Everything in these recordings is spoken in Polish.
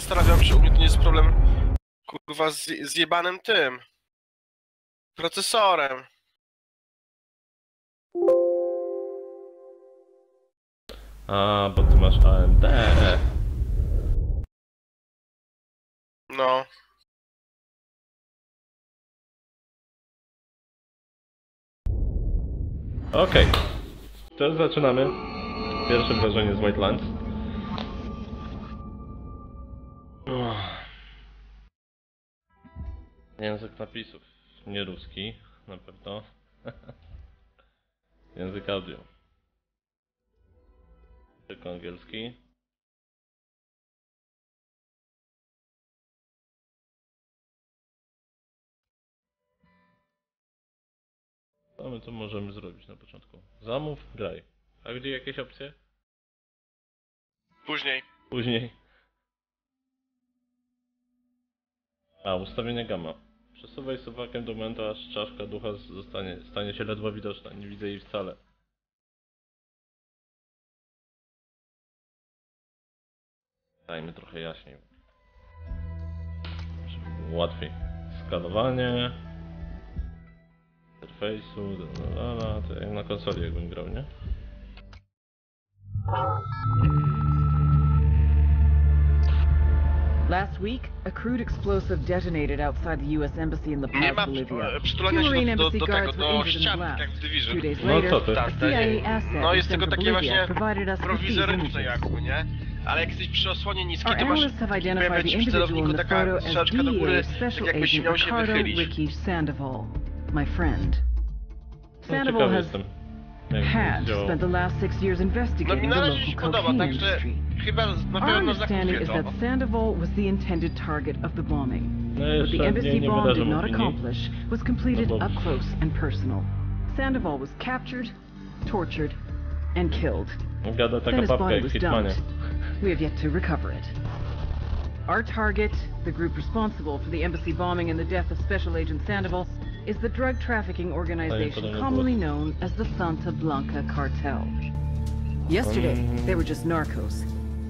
zastanawiam, czy u mnie to nie jest problem, kurwa, z jebanym tym procesorem. A, bo ty masz AMD. No. Okej. Teraz zaczynamy. Pierwsze wrażenie z Whitelands. Język napisów. Nie ruski, na pewno. Język audio. Tylko angielski. Co my tu możemy zrobić na początku? Zamów, graj. A gdzie jakieś opcje? Później. Później. A, ustawienie gamma. Przesuwaj suwakiem do momentu, aż czaszka ducha stanie się ledwo widoczna. Nie widzę jej wcale. Dajmy trochę jaśniej. Żeby było łatwiej. Skanowanie. Interfejsu. To jak na konsoli jakbym grał, nie? Last week, a crude explosive detonated outside the U.S. Embassy in La Nie Paz, ma Bolivia. przytulania Two się Marine do embassy tego, guards were do injured in the ścian, blast. jak w Division. 2 days No later, co ty? a CIA asset No jest sent tylko to takie Bolivia właśnie provided us with these prowizoryczne images. jakby, nie? Ale jak jesteś przy osłonie niskiej, Our to masz analysts have identified pojawia the ci w individual in celowniku the taka photo as strzałeczka do góry, DEA tak Special jakbyś Agent miał się Ricardo wychylić. Ricky Sandoval, my friend. No, Sandoval ciekawy has jestem. Jak had działał. spent the last 6 years No mi investigating na the razie się local podoba, cocaine także industry. chyba na Our pewno understanding zakupię is to. that Sandoval was the intended target of the bombing. No What the jeszcze embassy nie bomb wyrażam did not opinii. accomplish was completed No bo- up close and personal. Sandoval was captured, tortured, and killed. Gada taka Then his babka body jak was w Hitmanie. dumped. We have yet to recover it. Our target, the group responsible for the embassy bombing and the death of Special Agent Sandoval, is the drug trafficking organization podobny commonly głos. known as the Santa Blanca Cartel. Yesterday, they were just narcos.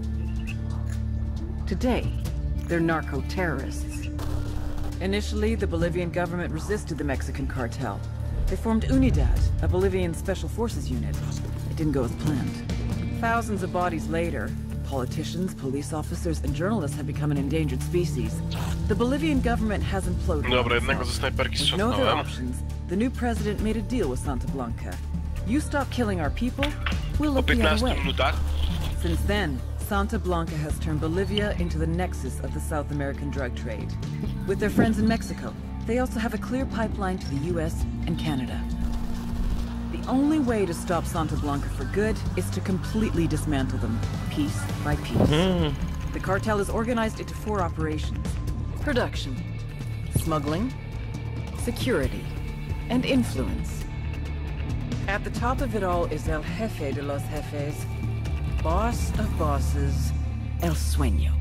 Today, they're narco-terrorists. Initially, the Bolivian government resisted the Mexican cartel. They formed UNIDAD, a Bolivian special forces unit. It didn't go as planned. Thousands of bodies later, politicians, police officers, and journalists have become an endangered species. The Bolivian government has imploded. Dobra, on jednego ze itself. snajperki With no other strząknąłem. options, the new president made a deal with Santa Blanca. You stop killing our people, we'll Po look the other 15 way. minutach. Since then, Santa Blanca has turned Bolivia into the nexus of the South American drug trade. With their friends in Mexico, they also have a clear pipeline to the US and Canada. The only way to stop Santa Blanca for good is to completely dismantle them, piece by piece. The cartel is organized into 4 operations: production, smuggling, security, and influence. At the top of it all is El Jefe de los Jefes, boss of bosses, El Sueño.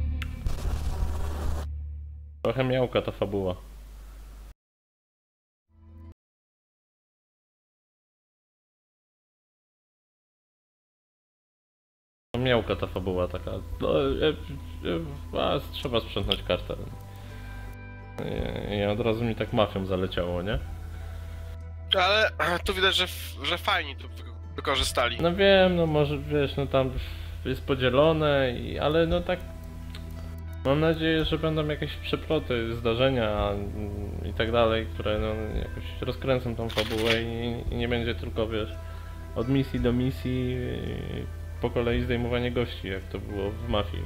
Trochę miałka ta fabuła. Miałka ta fabuła taka. Trzeba sprzątnąć kartę. I od razu mi tak mafią zaleciało, nie? Ale tu widać, że fajnie to wykorzystali. No wiem, no może wiesz, no tam jest podzielone, ale no tak. Mam nadzieję, że będą jakieś przeploty, zdarzenia i tak dalej, które no jakoś rozkręcą tą fabułę i nie będzie tylko, wiesz, od misji do misji po kolei zdejmowanie gości, jak to było w Mafii.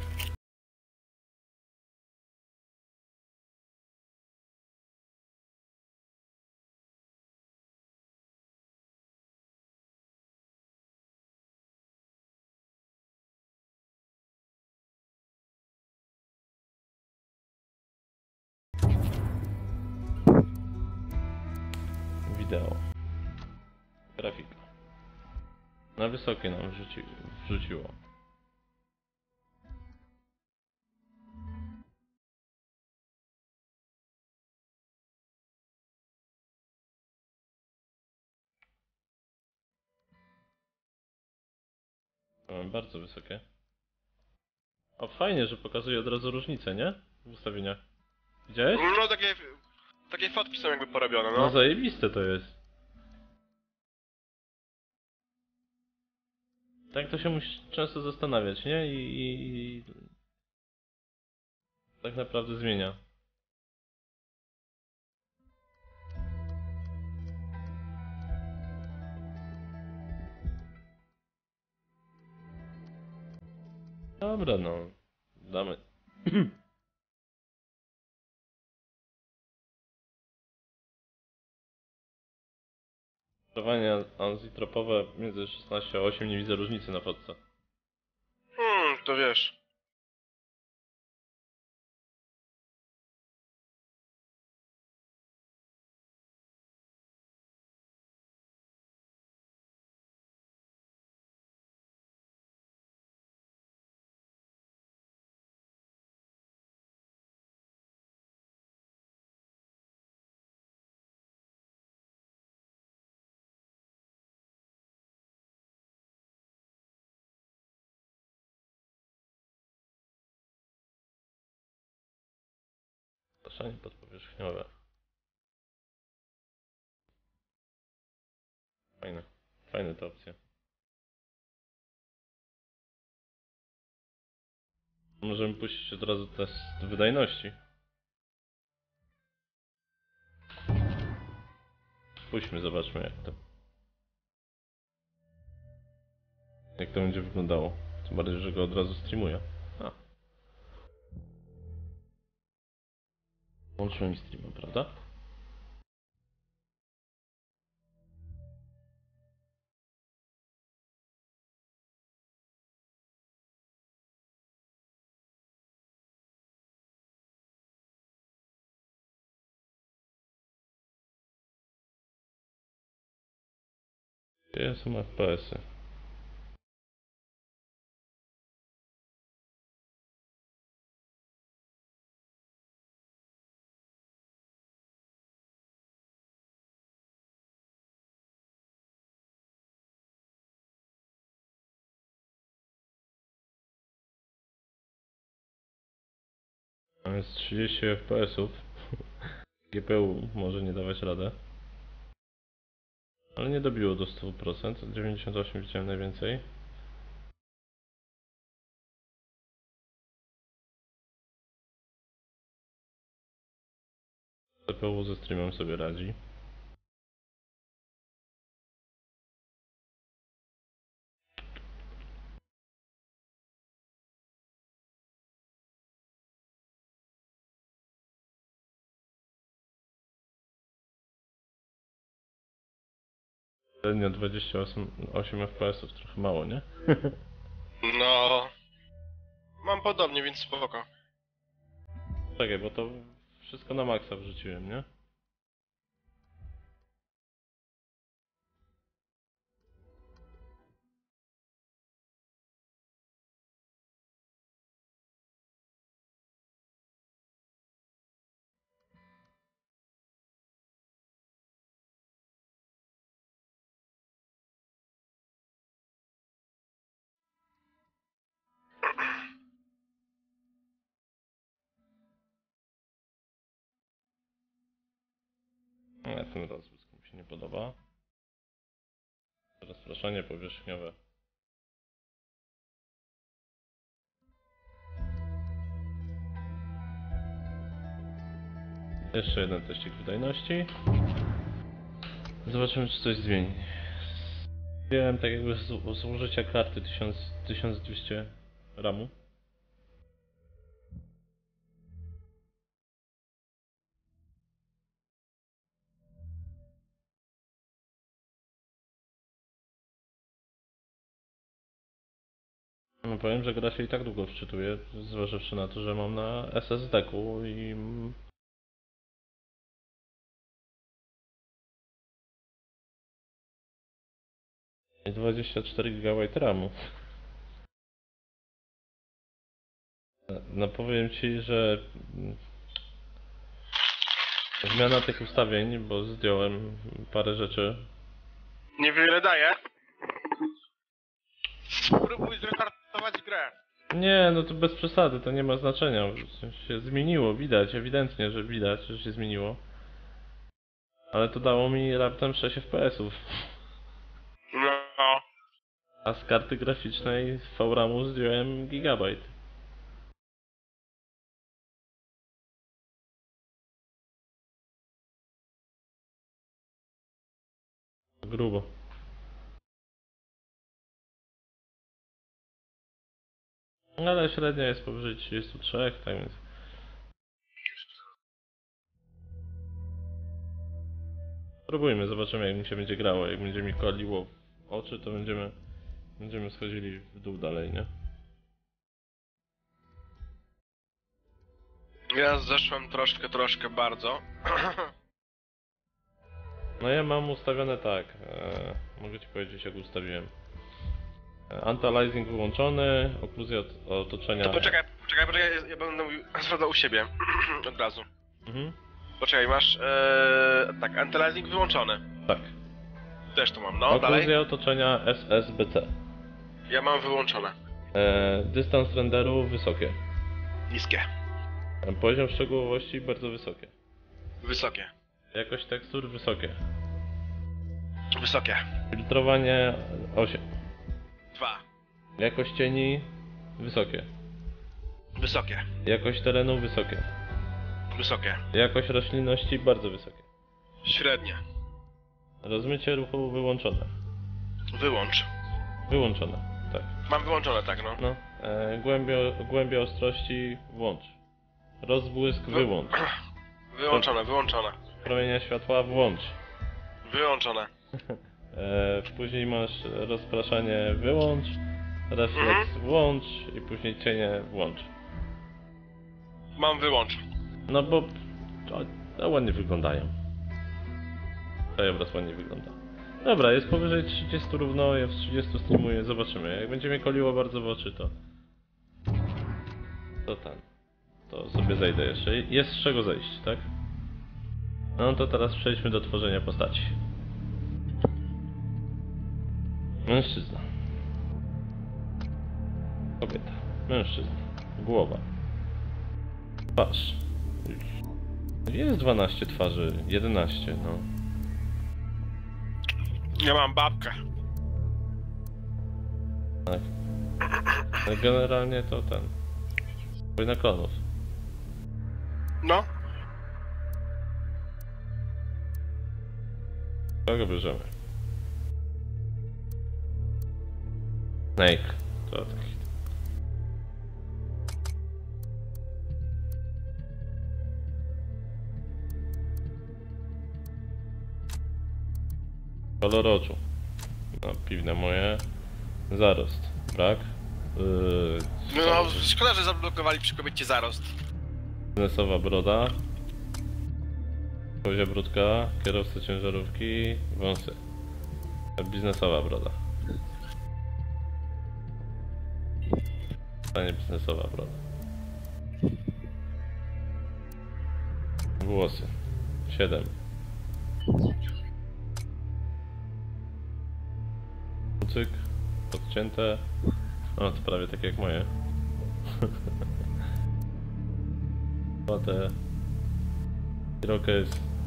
Wideo. Grafika. Na wysokie nam wrzuciło. Bardzo wysokie. O, fajnie, że pokazuje od razu różnicę, nie? W ustawieniach. Widziałeś? No takie fotki są jakby porobione, No no. zajebiste to jest. Tak to się musisz często zastanawiać, nie? I tak naprawdę zmienia. Dobra, no. Damy. Sterowanie anzitropowe między 16 a 8 nie widzę różnicy na fotce. To wiesz. Zgłaszanie podpowierzchniowe. Fajne. Fajne te opcje. Możemy puścić od razu test wydajności. Puśćmy, zobaczmy jak to będzie wyglądało. Tym bardziej, że go od razu streamuję. A. Włączyłem mi streama, prawda? Gdzie są FPS-y? Tam jest 30 FPS-ów. GPU może nie dawać radę. Ale nie dobiło do 100%. 98 widziałem najwięcej. CPU ze streamem sobie radzi. Średnio 28 FPS-ów, trochę mało, nie? No. Mam podobnie, więc spoko. Czekaj, bo to wszystko na maksa wrzuciłem, nie? Nie, ten rozbłysk mi się nie podoba. Rozpraszanie powierzchniowe. Jeszcze jeden teścik wydajności. Zobaczymy, czy coś zmieni. Wziąłem tak jakby z użycia karty 1200 RAMu. No powiem, że gra się i tak długo wczytuje, zważywszy na to, że mam na SSD-ku i 24 GB RAMu. No powiem ci, że zmiana tych ustawień, bo zdjąłem parę rzeczy. Niewiele daje. Spróbuj zrestartować grę. Nie, no to bez przesady, to nie ma znaczenia. Się zmieniło, widać, ewidentnie, że widać, że się zmieniło. Ale to dało mi raptem 6 FPS-ów. No. A z karty graficznej z VRAM-u zdjąłem gigabajt. Grubo. Ale średnia jest powyżej 33, tak więc... Spróbujmy, zobaczymy jak mi się będzie grało. Jak będzie mi koliło oczy, to będziemy schodzili w dół dalej, nie? Ja zeszłem troszkę bardzo. No ja mam ustawione tak, mogę ci powiedzieć jak ustawiłem. Anti-aliasing wyłączony, okluzja otoczenia... To poczekaj, ja będę mówił, sprawdzał u siebie od razu. Mhm. Poczekaj, masz, tak, anti-aliasing wyłączony. Tak. Też tu mam, no, Okluzja dalej. otoczenia SSBC. Ja mam wyłączone. Dystans renderu wysokie. Niskie. Poziom szczegółowości bardzo wysokie. Wysokie. Jakość tekstur wysokie. Wysokie. Filtrowanie 8. 2. Jakość cieni wysokie. Wysokie. Jakość terenu wysokie. Wysokie. Jakość roślinności bardzo wysokie. Średnie. Rozmycie ruchu wyłączone. Wyłącz. Wyłączone, tak. Mam wyłączone, tak, no. No. Głębia ostrości włącz. Rozbłysk wyłącz. Wyłączone. Promienia światła włącz. Wyłączone. Później masz rozpraszanie wyłącz. Refleks włącz i później cienie włącz. Mam wyłącz. No bo to ładnie wyglądają. Krajobraz ładnie wygląda. Dobra, jest powyżej 30 równo, ja w 30 streamuję, zobaczymy. Jak będzie mnie koliło bardzo w oczy, to sobie zejdę jeszcze. Jest z czego zejść, tak? No to teraz przejdźmy do tworzenia postaci. Mężczyzna. Kobieta. Mężczyzna. Głowa. Twarz. Jest 12 twarzy, 11, no. Ja mam babkę. Tak. Ale generalnie to ten... Wojna klonów. No. Kogo bierzemy? Snake. To taki... Kolor oczu. No, piwne moje. Zarost. Brak. No, szkoda, że zablokowali przy kobiecie zarost. Biznesowa broda. Kozia brudka. Kierowca ciężarówki. Wąsy. Biznesowa broda. Stanie biznesowa broda. Włosy. 7. Kucyk. Podcięte. O, to prawie tak jak moje. Płatę. Irokes.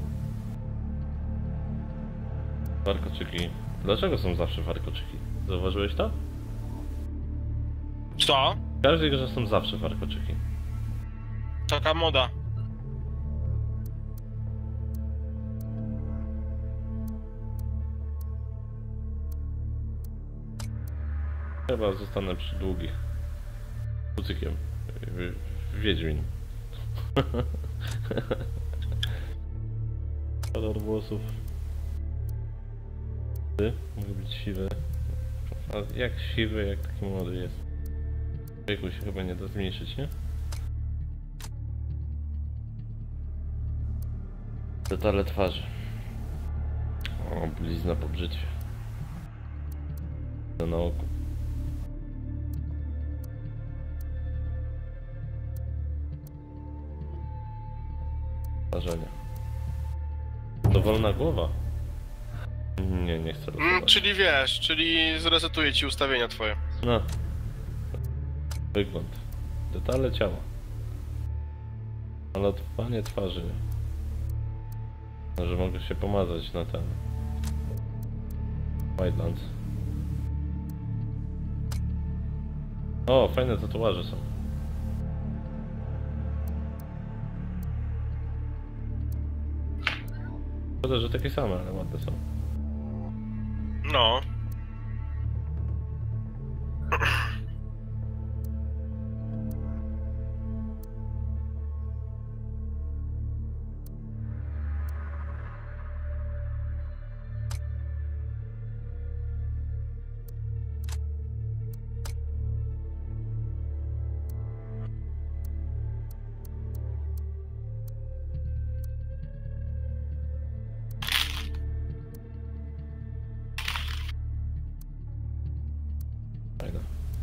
Warkoczyki. Dlaczego są zawsze warkoczyki? Zauważyłeś to? Co? W każdej grze są zawsze warkoczyki. Taka moda. Chyba zostanę przy długich. Kucykiem. Wiedźmin. Kolor włosów. Mógł być siwy. A jak siwy, jak taki młody jest. Wieku się chyba nie da zmniejszyć, nie? Detale twarzy. O, blizna po brzytwie. Na oku. Marzenia. Dowolna głowa? Nie chcę robić. Czyli wiesz, czyli zresetuję ci ustawienia twoje. No. Wygląd. Detale ciała. Malowanie twarzy. Może mogę się pomazać na ten. Wildlands. O, fajne tatuaże są. Szkoda, że takie same, ale ładne są. No. Fajne.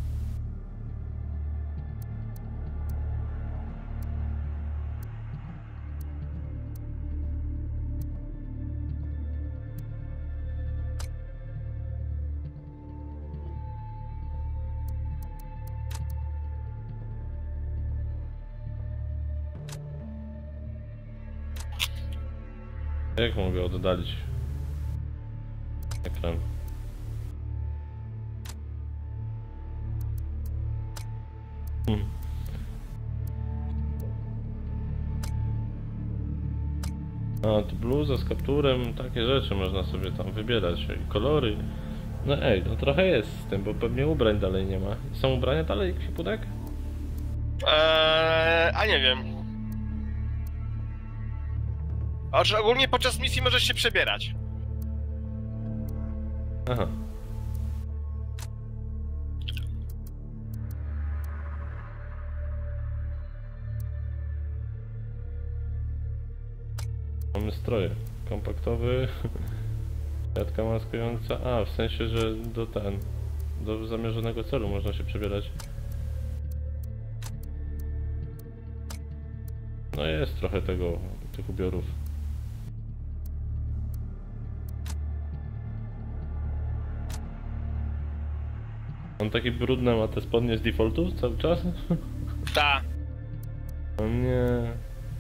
Jak mogę oddalić ekran? A, to bluza z kapturem, takie rzeczy można sobie tam wybierać i kolory. No ej, no trochę jest z tym, bo pewnie ubrań dalej nie ma. Są ubrania dalej, ekwipunek? A nie wiem. Znaczy, ogólnie podczas misji możesz się przebierać. Aha. Mamy stroje. Kompaktowy. Siatka maskująca. A, w sensie, że do zamierzonego celu można się przebierać. No jest trochę tych ubiorów. On taki brudny ma te spodnie z defaultu cały czas? Ta. O nie.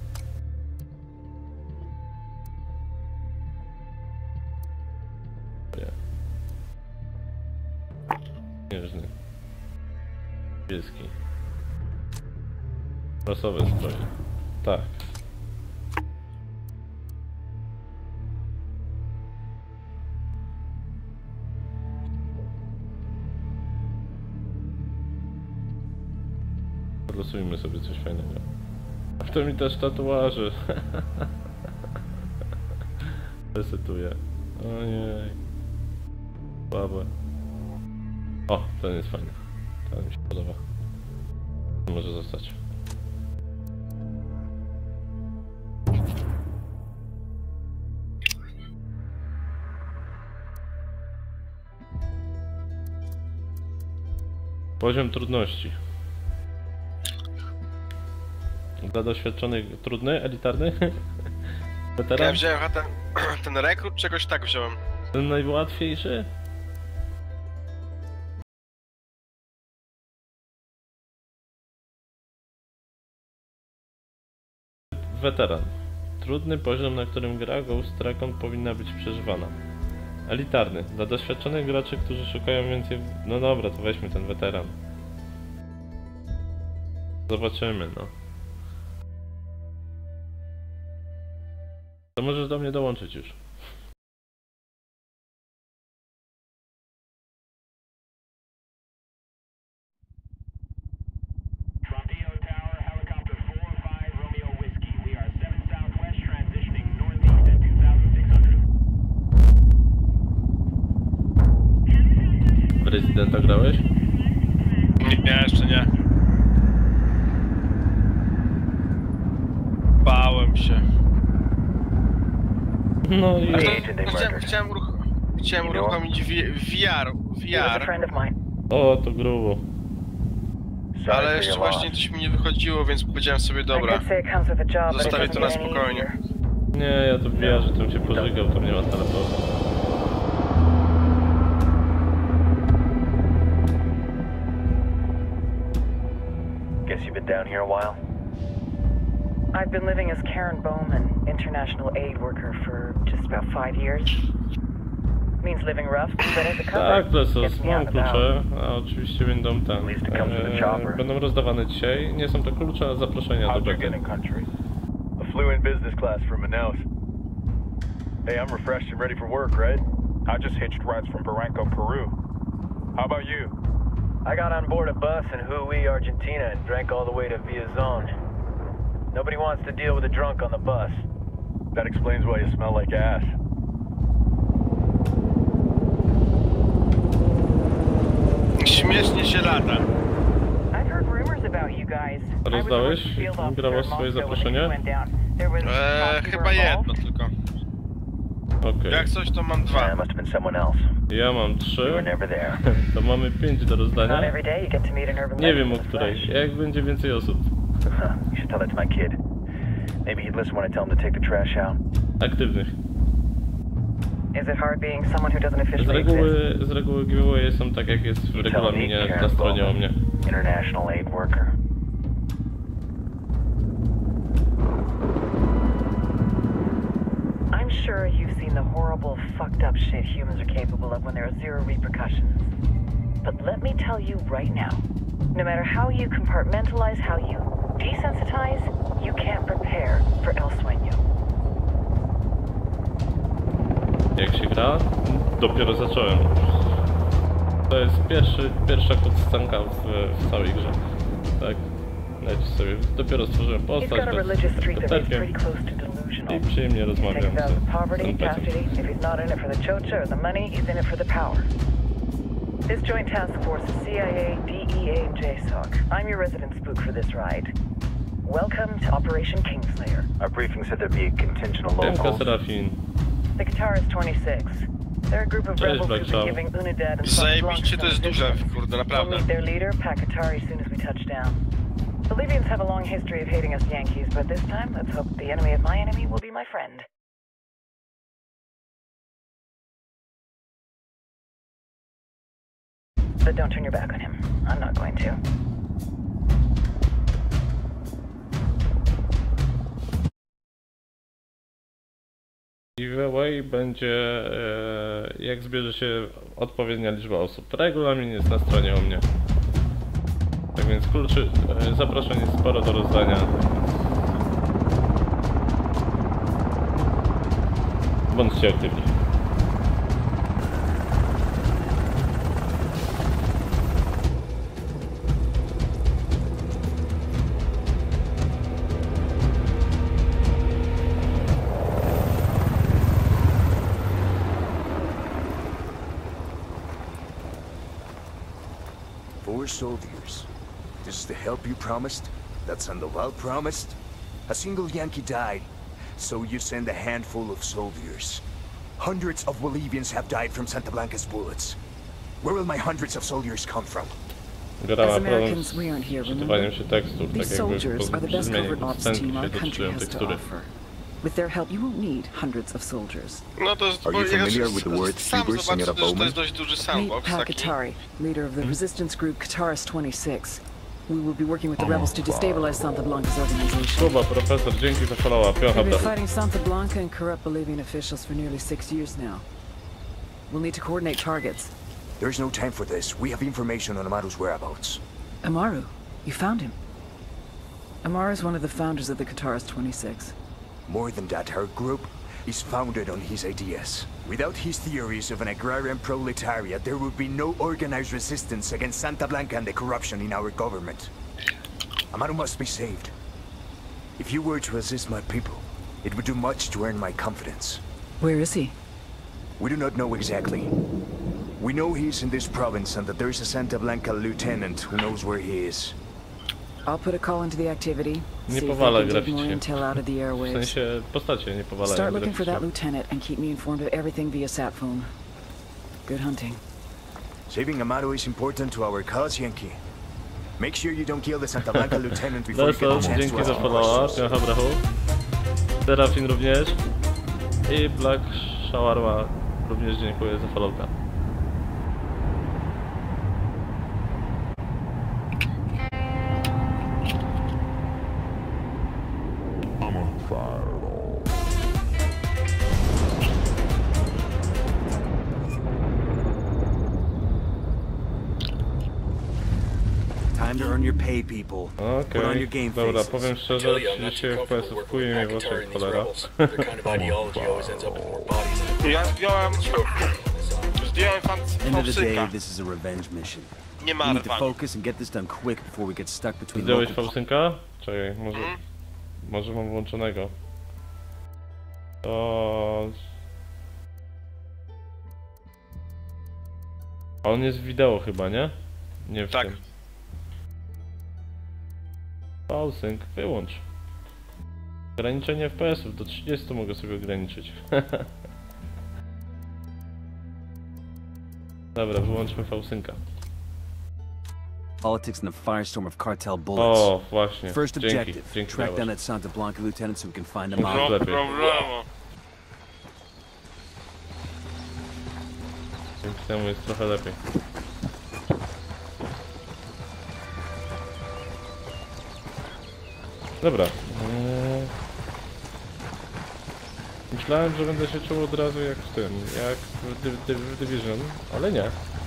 Śnieżny. Niebieski. Rasowe stroje. Tak. Losujmy sobie coś fajnego. A to mi też tatuaże. Resetuję. Ojej. Słabe. O, ten jest fajny. Ten mi się podoba. Może zostać. Poziom trudności. Dla doświadczonych trudny, elitarny? Weteran? Ja wziąłem ten rekrut, czegoś tak wziąłem. Ten najłatwiejszy? Weteran. Trudny poziom, na którym gra Ghost Recon powinna być przeżywana. Elitarny. Dla doświadczonych graczy, którzy szukają więcej... No dobra, to weźmy ten weteran. Zobaczymy, no. To możesz do mnie dołączyć już. W Residenta grałeś? Nie, jeszcze nie. Bałem się. No i... Chciałem uruchomić VR. O, to grubo. Ale jeszcze właśnie coś mi nie wychodziło, więc powiedziałem sobie, dobra, zostawię to na spokojnie. Nie, ja to wiem, że tym się pożygał, tam nie ma teleportu. been down here a while? I've been living as Karen Bowman, international aid worker for just about 5 years. Means living rough, but as a cover, Tak, Lesos, gets me mam out and about. klucze, a oczywiście będą tam, będą rozdawane dzisiaj. Nie są to klucze, ale zaproszenia do bety. I flew in business class from Manaus. Hey, I'm refreshed and ready for work, right? I just hitched rides from Barranco, Peru. How about you? I got on board a bus in Jujuy, Argentina and drank all the way to Villazon. Nobody wants to deal with a drunk on the bus. That explains why you smell like ass. Śmiesznie się lata. I've heard rumors about you guys. Rozdałeś? Grało swoje zaproszenie? Chyba jedno tylko. Okej. Jak coś, to mam 2. That must have been someone else. Ja mam We 3. were never there. To mamy 5 do Not rozdania. every day you get to meet an urban Nie legend wiem o in the której. flesh. Jak będzie więcej osób? You should tell that to my kid. Maybe he'd listen when I tell him to take the trash out. Aktywnych. Is it hard being someone who doesn't officially exist? Z reguły giveawaye są tak jak jest w regulaminie na stronie o mnie. International aid worker. I'm sure you've seen the horrible, fucked up shit humans are capable of when there are zero repercussions. But let me tell you right now, no matter how you compartmentalize, how you desensitize, you can't prepare for El Sueño. Jak się gra? Dopiero zacząłem. To jest pierwsza cutscenka w całej grze. Tak, nawet sobie dopiero stworzyłem He's postać got a religious streak that is z pretty close to delusional. i przyjemnie rozmawiam Takes out z poverty, NPC-em. chastity. If he's not in it for the chocha or the money, he's in it for the power. This joint task force is CIA, DEA, and JSOC. I'm your resident spook for this ride. Welcome to Operation Kingslayer. Our briefing said there'd be a contingent of Siemka locals. Serafin. The Qatar is 26. They're a group of Cześć, rebels who've Blackshot. been giving Unidad and Zajebiście, to jest duże, kurde, We'll naprawdę. meet their leader, Pakatari, as soon as we touch down. The Libyans have a long history of hating us Yankees, but this time, let's hope the enemy of my enemy will be my friend. But don't turn your back on him. I'm not going to. Giveaway będzie jak zbierze się odpowiednia liczba osób. Regulamin jest na stronie u mnie. Tak więc kluczy, zaproszeń jest sporo do rozdania. Bądźcie aktywni. Four soldiers. This is the help you promised? That Sandoval promised? A single Yankee died, so you send a handful of soldiers. Hundreds of Bolivians have died from Santa Blanca's bullets. Where will my hundreds of soldiers come from? Gra ma As problem Americans, z we aren't here, czytywaniem remember? się tekstur, tak These jakby soldiers are the przy best zmianie covert ops scenki team się our country dotyczyłem has to tekstury. offer. With their help, you won't need hundreds of soldiers. No to jest, Are you jak familiar with the word sam Uber, zobaczę, Senora że to Bowman? jest dość duży Meet sandbox taki. Pakatari, leader of the resistance group Qataris 26. We will be working with the rebels to destabilize Santa Blanca's organization. Kuba, profesor, dzięki za follow-up. They've been Piącha fighting Santa Blanca and corrupt Bolivian officials for nearly 6 years now. We'll need to coordinate targets. There's no time for this. We have information on Amaru's whereabouts. Amaru, you found him. Amaru is one of the founders of the Qataris 26. More than that, our group is founded on his ideas. Without his theories of an agrarian proletariat, there would be no organized resistance against Santa Blanca and the corruption in our government. Amaru must be saved. If you were to assist my people, it would do much to earn my confidence. Where is he? We do not know exactly. We know he's in this province and that there is a Santa Blanca lieutenant who knows where he is. I'll put a call into the activity. Nie See if powala I can dig more graficznie. intel out of the W airwaves. sensie postacie nie powalają Start looking for that graficznie. lieutenant and keep me informed of everything via sat phone. Good hunting. Saving Amaru is important to our cause, Yankee. Make sure you don't kill the Santa Blanca lieutenant before you get Lesos, a chance to dzięki ask za him follow-up. questions. Piącha brachu. Serafin również. I Black Shawarma również dziękuję za follow-up. Time to earn your pay, people. Put on your game Dobra, faces. powiem szczerze, dzisiaj FPS-ów kuje mnie w oczy jak cholera. Ja zdjąłem End of the day, fałsynka. this is a revenge mission. Nie ma We need to rwani. focus and get this done quick before we get stuck between Zdjąłeś local... fałsynka? Czekaj, może mam włączonego. To... A on jest w wideo chyba, nie? Nie w Tak. tym. Fałsynk, wyłącz. Ograniczenie FPS-ów, do 30 mogę sobie ograniczyć. Dobra, wyłączmy fałsynka. Politics and a firestorm of cartel bullets. O, właśnie. First Dzięki, objective, dzięki. track down Dawasz. that Santa Blanca lieutenant so we can find him No, out. No lepiej. problemu. Dzięki temu jest trochę lepiej. Dobra. Myślałem, że będę się czuł od razu jak w tym, jak w Division, ale nie,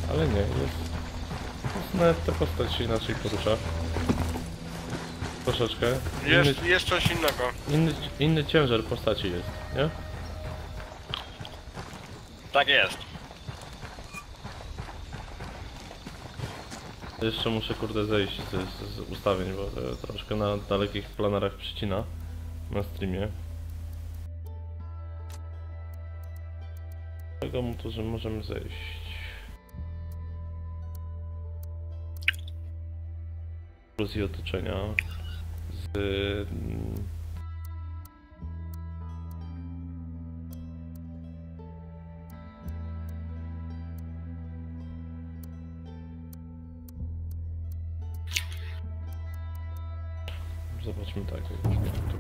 jest nawet ta postać się inaczej porusza. Troszeczkę. Jest coś innego. Inny ciężar postaci jest, nie? Tak jest. Jeszcze muszę kurde zejść z ustawień, bo troszkę na dalekich planerach przycina na streamie. Tego mu to, że możemy zejść. Iluzji otoczenia z... Zobaczmy tak, jak tu.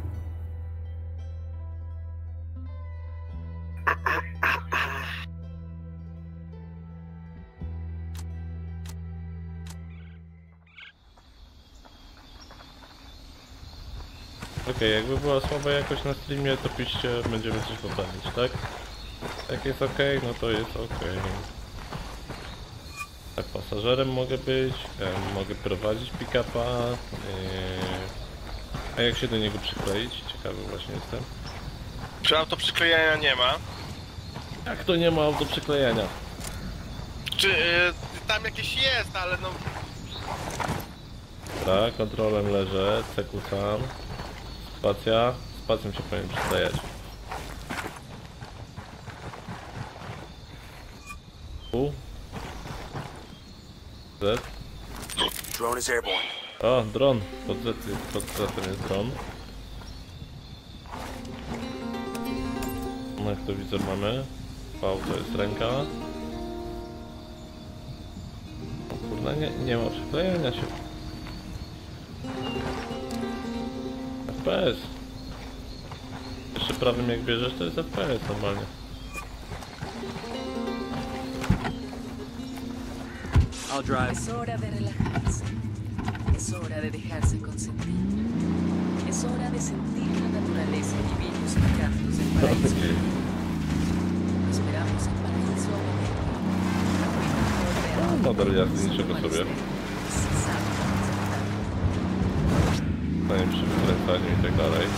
Okej, jakby była słaba jakość na streamie, to piszcie, będziemy coś poprawić, tak? Jak jest ok, no to jest ok. Tak, pasażerem mogę być, mogę prowadzić pick-upa. A jak się do niego przykleić? Ciekawy właśnie jestem. Czy auto przyklejania nie ma? Jak to nie ma auto przyklejania? Czy tam jakieś jest, ale no... Tak, kontrolem leżę, cekucam. Spacja. Spacją się powinien przyklejać. U. Z. Drone is airborne. O, dron. Pod Z jest dron. No jak to widzę mamy. V to jest ręka. O kurna, nie ma przyklejania się. FPS. Jeszcze prawym jak bierzesz to jest FPS normalnie. I'll drive. Es hora de relajarse. Es hora de dejarse consentir. Es hora de sentir la naturaleza y vivir los encantos del paraíso. Esperamos el paraíso a Nadal jazdy niczego sobie. Stanie przy wykręcaniu i tak dalej.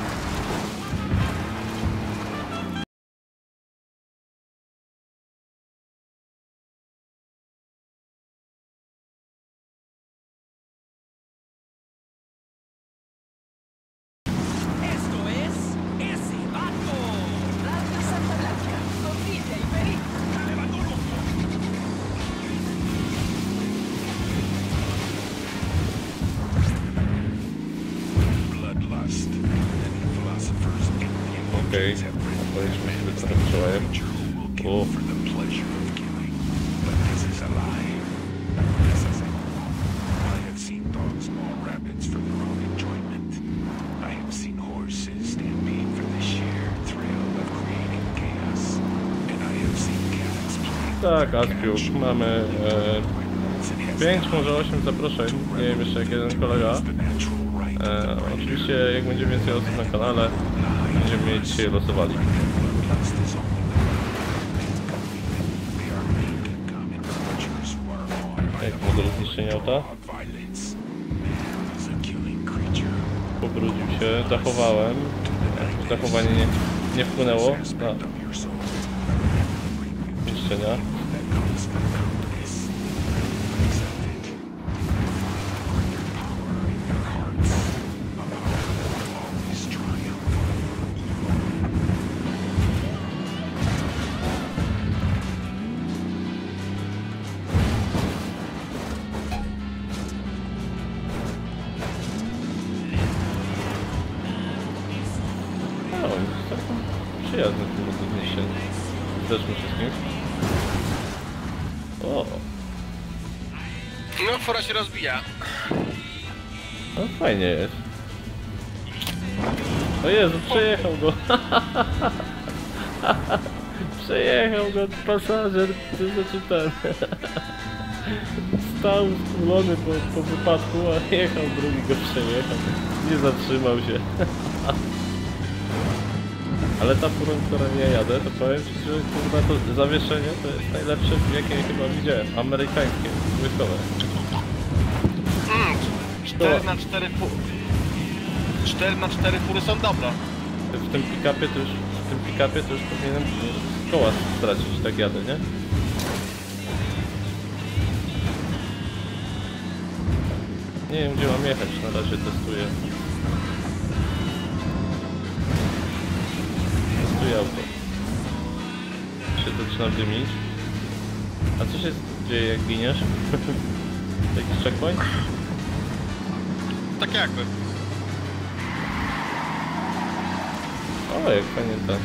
Okej, odpowiedzieliśmy sobie trochę przełajem. O. Tak, Aspiu, mamy 5, może 8 zaproszeń. Nie wiem jeszcze jak jeden kolega. Oczywiście jak będzie więcej osób na kanale, będziemy je dzisiaj losowali. Jak model zniszczenia auta? Pobrudził się, dachowałem. Dachowanie nie wpłynęło na zniszczenia. Przyjazny tym do zniszczeń. Zderzmy się z kimś. O! No, fora się rozbija. No fajnie jest. O Jezu, przejechał go! Przejechał go pasażer, to znaczy ten. Stał skulony po wypadku, a jechał, drugi go przejechał. Nie zatrzymał się. Ale ta fura, która nie jadę, to powiem ci, że kurwa to zawieszenie to jest najlepsze, jakie chyba widziałem. Amerykańskie, wojskowe. 4x4 fury. 4x4 fury są dobre. W tym pick-upie to już powinienem koła stracić, tak jadę, nie? Nie wiem, gdzie mam jechać, na razie testuję. Auto. Się zaczyna dymić. A co się dzieje, jak giniesz? Jakiś checkpoint? Tak jakby. O, jak fajnie tak.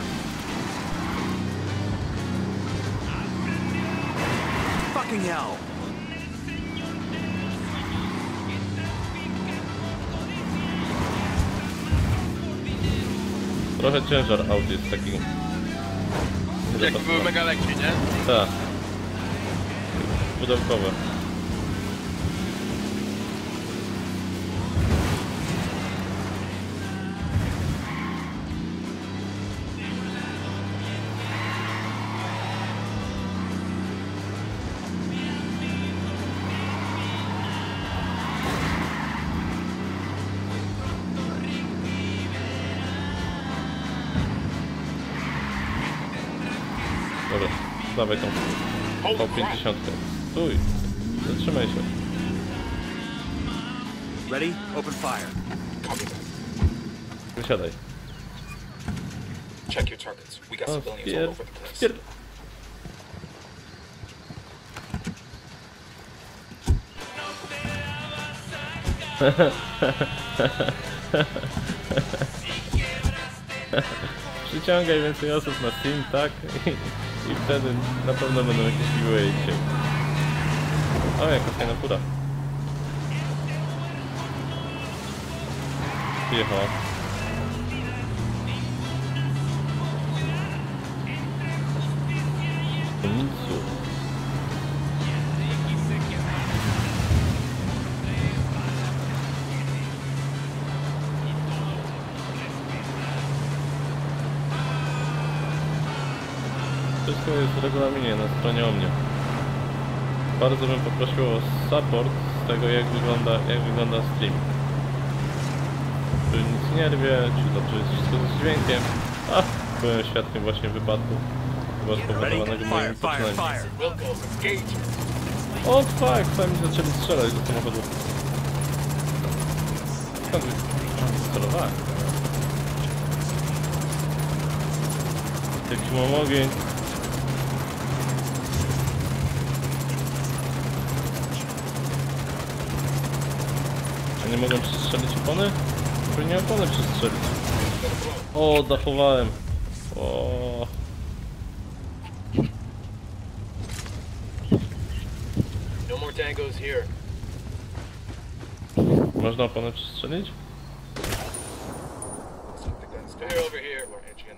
Fucking hell! Trochę ciężar aut jest taki. Jak były mega lekkie, nie? Tak. Pudełkowe. Dobra, dawaj tą V50. Stój, zatrzymaj się. Ready? Open fire. Wysiadaj. Check your targets. We got O, civilians all over the place. spier... Przyciągaj więcej osób na Steam, tak? I wtedy na pewno będą jakieś giveaway dzisiaj. O, jaka fajna fura. Przyjechała. Mitsu. Wszystko jest w regulaminie na stronie o mnie. Bardzo bym poprosił o support z tego, jak wygląda stream. Czy nic nie rwie, czy dobrze jest wszystko ze dźwiękiem. A, byłem świadkiem właśnie wypadku, chyba spowodowanego moimi poczynaniami. O fuck, sami zaczęli strzelać do samochodu. Skąd celowałem? Jaki mam ogień. A nie mogą przestrzelić opony? Powinien opony przestrzelić. O, dachowałem. O. No more tangos here. Można oponę przestrzelić? Clear over here.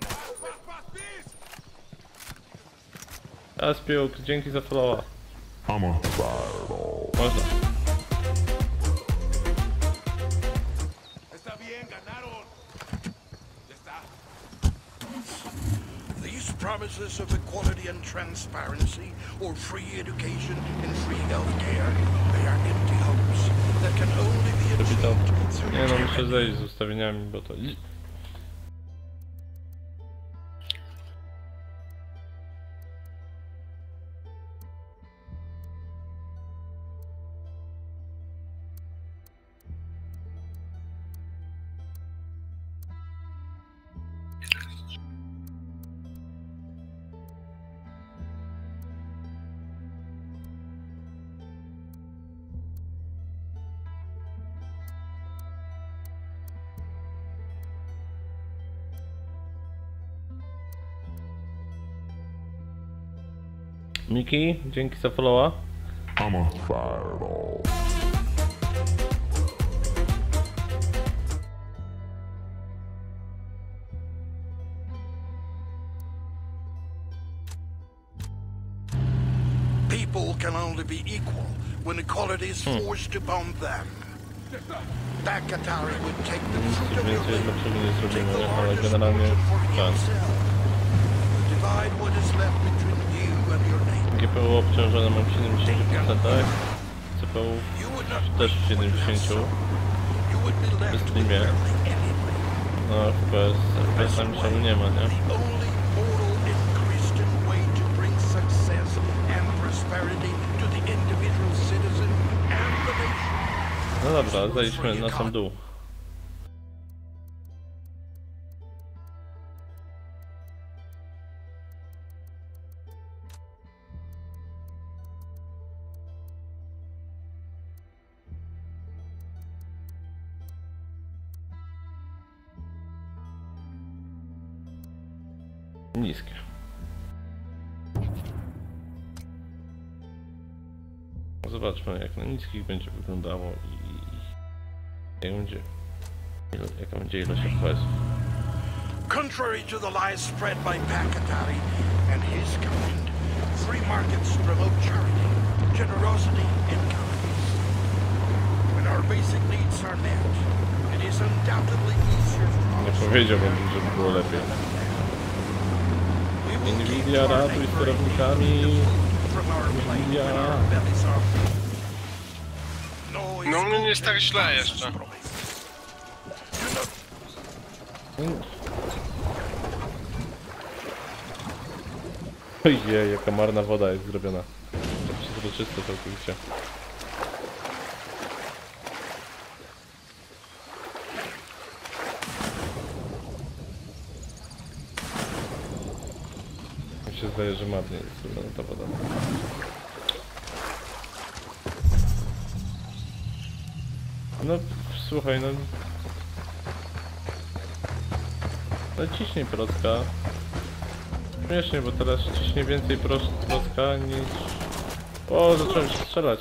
Aspiuk, dzięki za followa. Można. These promises of equality and transparency, or free education and free healthcare, they are empty hopes that can only be Żeby to... achieved through Nie no, muszę zejść z ustawieniami, bo to... Miki, dzięki za followa. I'm a fireball. People can only be equal when equality is forced upon them. Bakatari would take the fruit of your labor, take the largest portion for himself, divide what is left between you and your neighbor. GPU obciążone mam w 70%, CPU też w 70%. W streamie. No FPS-ami szału nie ma, nie? No dobra, zejdźmy na sam dół. Niskie. Zobaczmy, jak na niskich będzie wyglądało i jaka będzie ilość FPS. Contrary to the lies spread by Bakatari and his kind, free markets promote charity, generosity, and kindness. When our basic needs are met, it is undoubtedly easier for Nie us. powiedziałbym, żeby było lepiej. Nvidia, ratuj z sterownikami. Nvidia. No mnie nie jest tak źle jeszcze. Ojej, jaka marna woda jest zrobiona. Przezroczyste całkowicie. Mi się zdaje, że marnie jest zrobiona ta woda. No, słuchaj, no... No ciśnij procka. Śmiesznie, bo teraz ciśnie więcej procka niż... O, zacząłem się strzelać.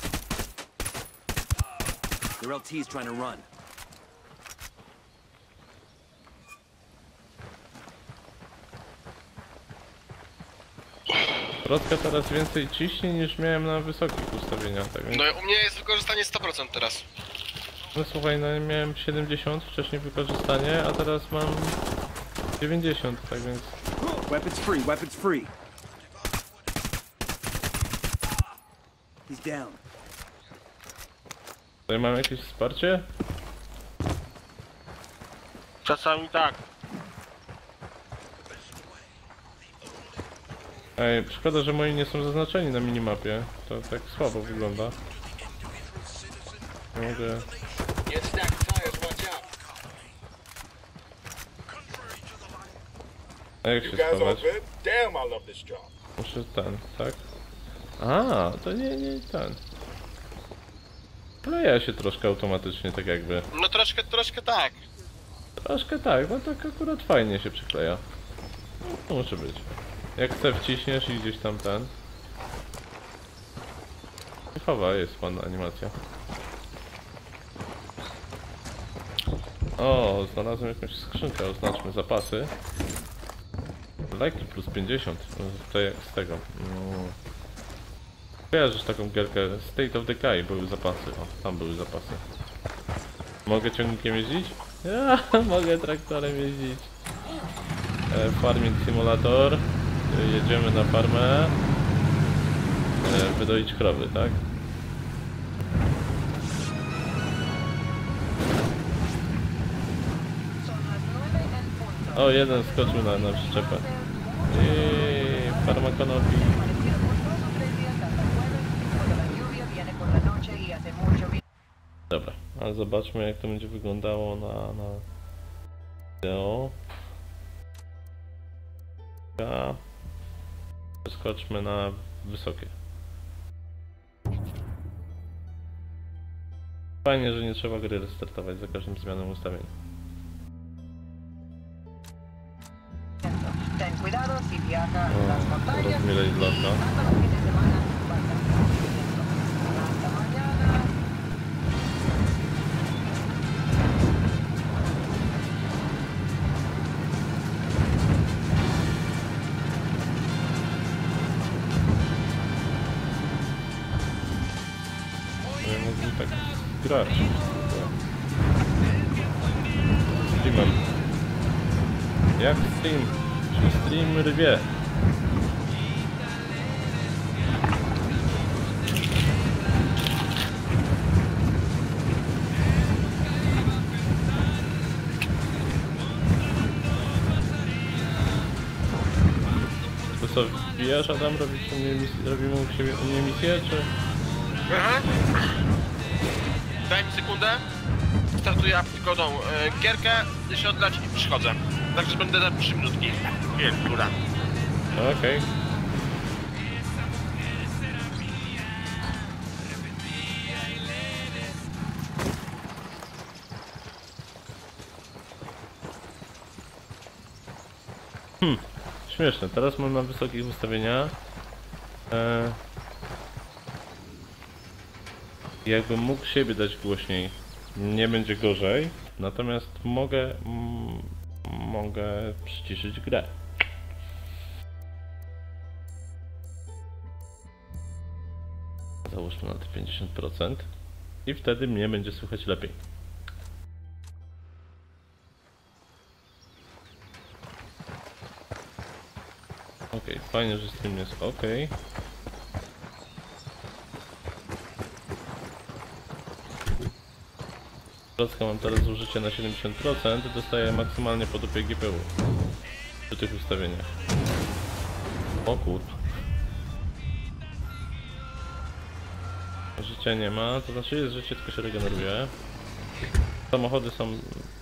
Procka teraz więcej ciśnie niż miałem na wysokich ustawieniach, tak więc... No u mnie jest wykorzystanie 100% teraz. No słuchaj, no miałem 70 wcześniej wykorzystanie, a teraz mam 90, tak więc... Weapons free, weapons free. He's down. Tutaj mam jakieś wsparcie? Czasami tak. Ej, szkoda, że moi nie są zaznaczeni na minimapie. To tak słabo wygląda. Nie mogę... A jak się schować? Muszę ten, tak? A, to nie ten. Kleja się troszkę automatycznie, tak jakby. No troszkę tak. Troszkę tak, no tak akurat fajnie się przykleja. No, to może być. Jak chcę wciśniesz i gdzieś tam ten. Ciekawa jest ładna animacja. O, znalazłem jakąś skrzynkę, oznaczmy zapasy. Leki plus 50, to jak z tego. Kojarzysz taką gierkę State of Decay, były zapasy, o, tam były zapasy. Mogę ciągnikiem jeździć? Ja mogę traktorem jeździć. Farming Simulator. Jedziemy na farmę. Wydoić krowy, tak? O, jeden skoczył na przyczepę. I farma konopi. Dobra, ale zobaczmy jak to będzie wyglądało na wideo. Przeskoczmy na wysokie. Fajnie, że nie trzeba gry restartować za każdym zmianą ustawień. Rozmilej logo. Nie mógłbym tak grać. Streamem. Jak stream? Czy stream rwie? To co, wbijasz Adam? Robimy u mnie misję, czy? Aha. Daj mi sekundę. Startuję tylko tą gierkę, się odlać i przychodzę. Także będę na 3 minutki. Nie, góra. Okej. Śmieszne, teraz mam na wysokich ustawieniach. Jakbym mógł siebie dać głośniej, nie będzie gorzej. Natomiast mogę przyciszyć grę. Załóżmy na te 50% i wtedy mnie będzie słychać lepiej. Ok, fajnie, że stream jest ok. Klocka mam teraz zużycie na 70%, dostaję maksymalnie po dupie GPU przy tych ustawieniach. O kur... Życia nie ma, to znaczy jest życie, tylko się regeneruje. Samochody są...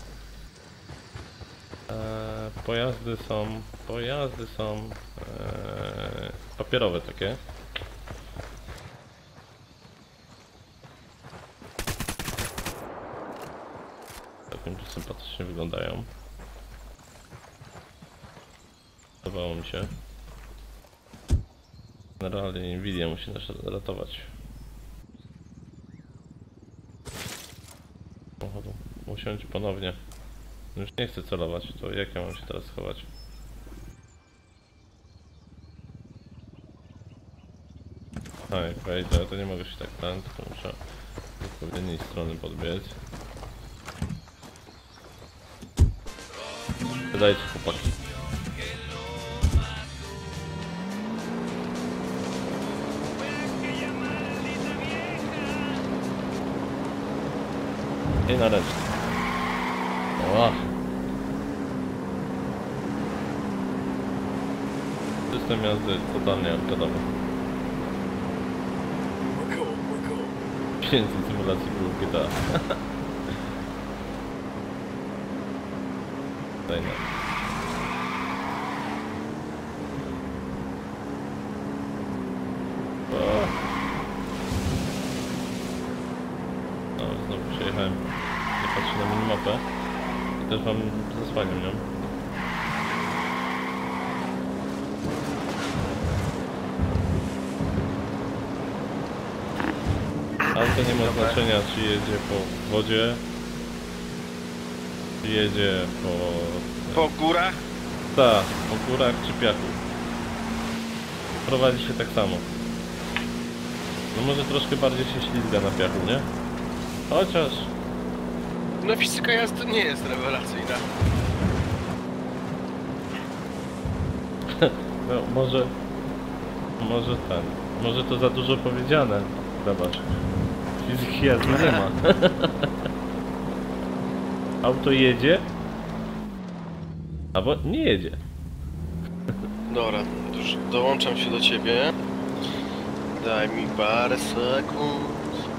Pojazdy są papierowe takie. Całkiem sympatycznie wyglądają. Podobało mi się. Generalnie Nvidia musi nas ratować. Samochodu. Usiądź ponownie. Już nie chcę celować, to jak ja mam się teraz schować? A jak wejdę, to nie mogę się tak ten, tylko muszę z odpowiedniej strony podbiec. Wydajcie chłopaki. I na ręce. O! System jazdy totalnie arkadowy. 5 symulacji był GTA. Dajmy. No, znowu przejechałem. Nie patrzę na minimapę. I też wam zasłaniam ją. Auto nie ma znaczenia, czy jedzie po wodzie, czy jedzie po górach? Tak, po górach czy piachu. Prowadzi się tak samo. No może troszkę bardziej się ślizga na piachu, nie? Chociaż No fizyka jazdy nie jest rewelacyjna. No może może to za dużo powiedziane. Zobacz. Fizyki jazdy nie ma. Auto jedzie? Albo nie jedzie. Dobra, już dołączam się do ciebie. Daj mi parę sekund.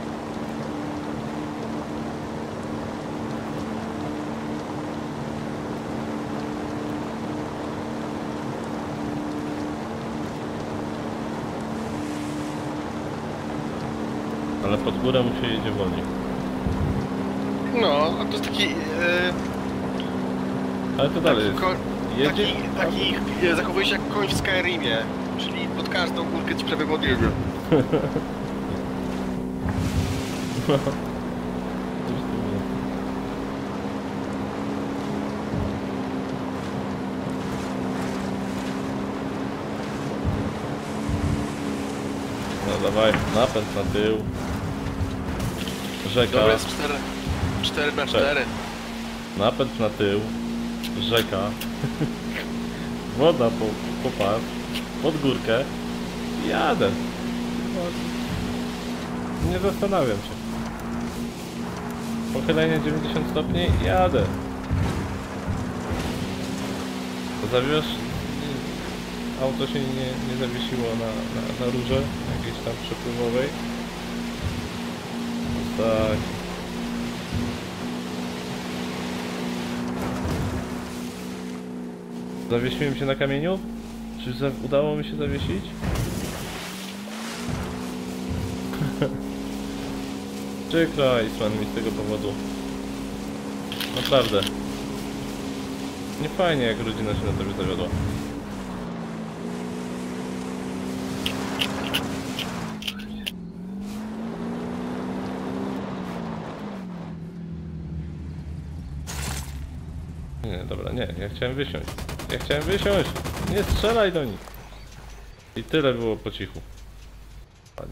Ale pod górę mu się jedzie wolniej. No, a to jest taki... Ale to dalej jest. Jedzie? Taki zachowuje się jak koń w Skyrimie. Czyli pod każdą górkę ci prawie podjedzie. No dawaj, napęd na tył. Rzeka. Dobra, jest 4x4. Napęd na tył. Rzeka. Woda po pas. Pod górkę. Jadę. Nie zastanawiam się. Pochylenie 90 stopni. Jadę. Zawiesz? Auto się nie zawiesiło na rurze jakiejś tam przepływowej. Tak. Zawiesiłem się na kamieniu? Czy udało mi się zawiesić? Przykro, Iceman, mi z tego powodu. Naprawdę. Nie fajnie, jak rodzina się na tobie zawiodła. Nie, dobra, nie, ja chciałem wysiąść. Nie strzelaj do nich. I tyle było po cichu. Pani.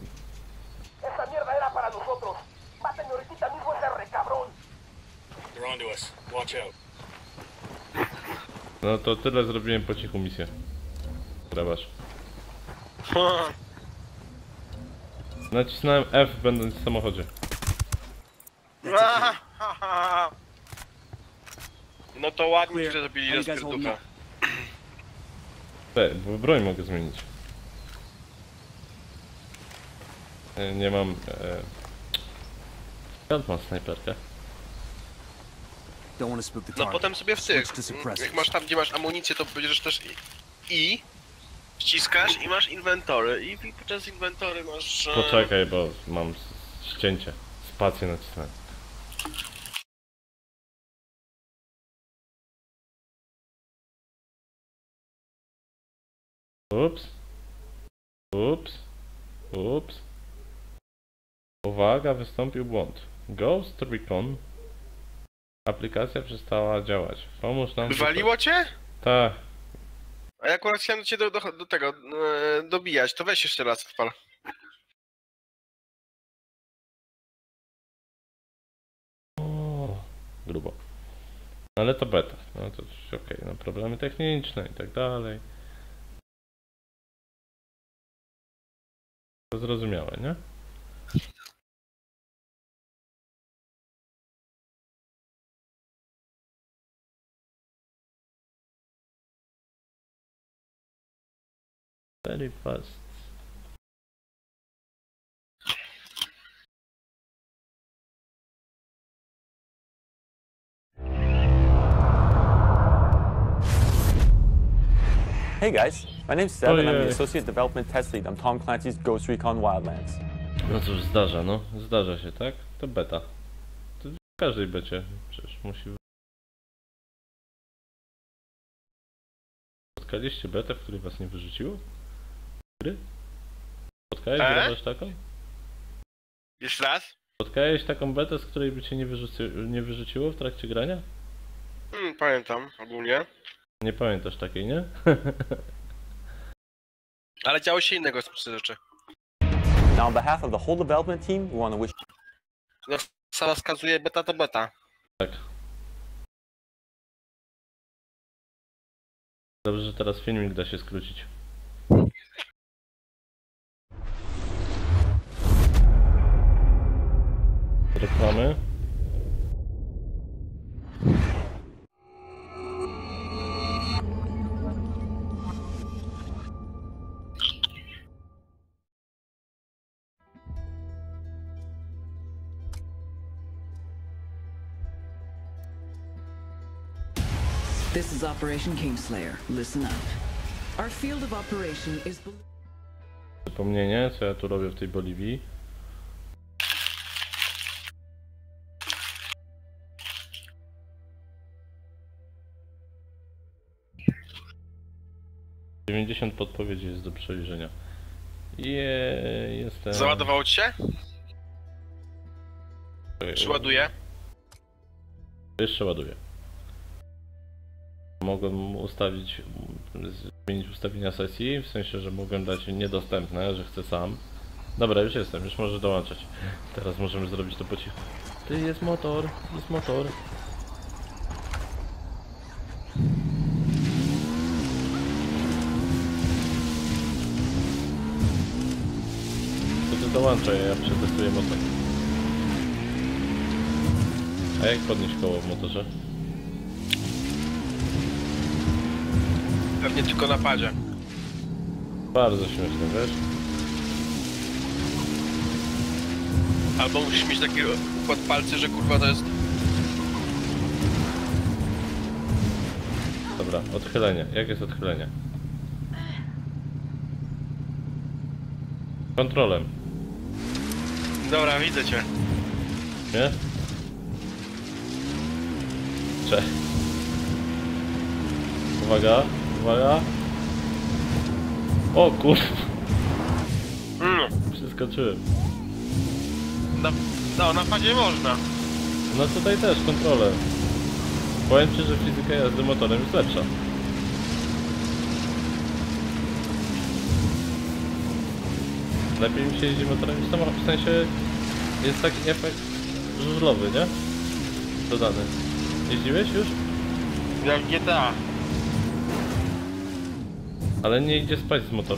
They're onto us. Watch out. No to tyle zrobiłem po cichu misję. Grabasz. Nacisnąłem F będąc w samochodzie. No to ładnie, że zrobili rozpierducha. Bo broń mogę zmienić. Nie mam... Skąd mam snajperkę? No potem sobie w tych, jak masz tam, gdzie masz amunicję, to bierzesz też I wciskasz i masz inwentory i podczas inwentory masz... Poczekaj, bo mam ścięcie. Spację nacisnąłem. Ups. Uwaga, wystąpił błąd. Ghost Recon. Aplikacja przestała działać. Pomóż nam... Wywaliło cię? Tak. A ja akurat chciałem cię do tego dobijać, to weź jeszcze raz odpal. O, grubo. Ale to beta. No to okej, no problemy techniczne i tak dalej. To zrozumiałe, nie? Very fast. Hey guys, my name's Seb and I'm the Associate Development Test Lead on Tom Clancy's Ghost Recon Wildlands. No cóż, zdarza się, tak? To beta. To w każdej becie przecież musi... Spotkaliście betę, w której was nie wyrzuciło? Gry? Spotkałeś grę taką? Jeszcze raz? Spotkałeś taką betę, z której by cię nie wyrzuciło w trakcie grania? Pamiętam, ogólnie. Nie pamiętasz takiej, nie? Ale działo się innego z rzeczy. Now on behalf of the whole development team, we want to wish... No, sama wskazuje beta to beta. Tak. Dobrze, że teraz filmik da się skrócić. Reklamy. This is Operation Kingslayer. Listen up. Our field of operation is... Przypomnienie, co ja tu robię w tej Boliwii. ...90 podpowiedzi jest do przejrzenia. Jestem... Załadowało ci się? Czy ładuje? Jeszcze ładuję. Mogłem zmienić ustawienia sesji, w sensie, że mogłem dać niedostępne, że chcę sam. Dobra, już jestem, już może dołączać. Teraz możemy zrobić to po cichu. Ty, jest motor, jest motor. To ty dołączaj, ja przetestuję motor. A jak podnieść koło w motorze? Pewnie tylko na padzie. Bardzo śmieszne, wiesz? Albo musisz mieć taki układ palcy, że kurwa to jest... Dobra, odchylenie. Jak jest odchylenie? Kontrolem. Dobra, widzę cię. Nie? Cześć. Uwaga, uwaga. O kurwa. Przeskoczyłem. No, na padzie można. No tutaj też kontrolę. Powiem ci, że fizyka jazdy motorem jest lepsza. Lepiej mi się jeździ motorem niż samochodem. W sensie jest taki efekt żużlowy, nie? Dodany. Jeździłeś już? Jak GTA. Ale nie idzie spać z motoru.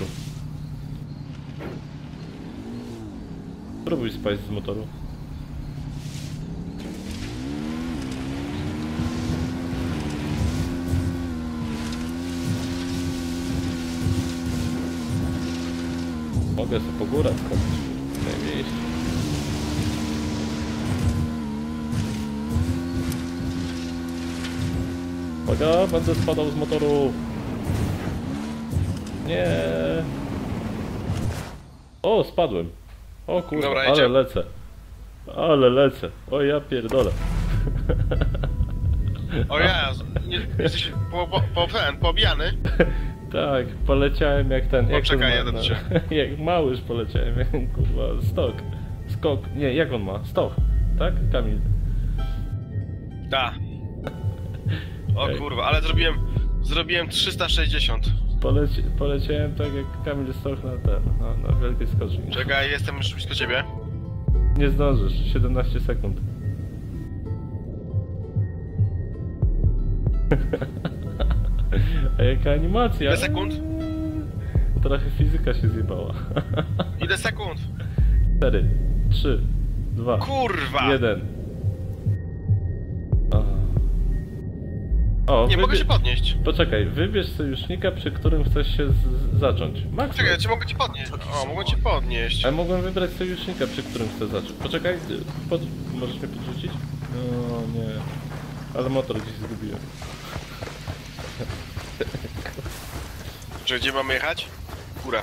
Spróbuj spać z motoru. Mogę sobie po górach skoczyć. Najmniejszy. Uwaga, będę spadał z motoru. Nie. O, spadłem. O kurwa, dobra, ale jedziemy. lecę. Ale lecę. O ja pierdolę. O ja, jesteś poobijany? Tak, poleciałem jak ten. Jak Poczekaj, ten jadę do ciebie. Jak małyż poleciałem, jak kurwa stok. Skok. Nie, jak on ma? Stok. Tak? Kamil. Da. O kurwa, ale zrobiłem 360. Poleciałem tak jak Kamil Stoch na ten, na wielkiej skoczni. Czekaj, jestem już blisko ciebie. Nie zdążysz, 17 sekund. A jaka animacja? Ile sekund? Trochę fizyka się zjebała. Ile sekund? 4, 3, 2, Kurwa! 1. O, Nie mogę się podnieść. Poczekaj, wybierz sojusznika, przy którym chcesz się zacząć. Max. Czekaj, czy mogę cię podnieść? O, mogę cię podnieść. A mogłem wybrać sojusznika, przy którym chcę zacząć. Poczekaj, możesz mnie podrzucić? No nie. Ale motor gdzieś zgubiłem. Czy gdzie mamy jechać? Góra.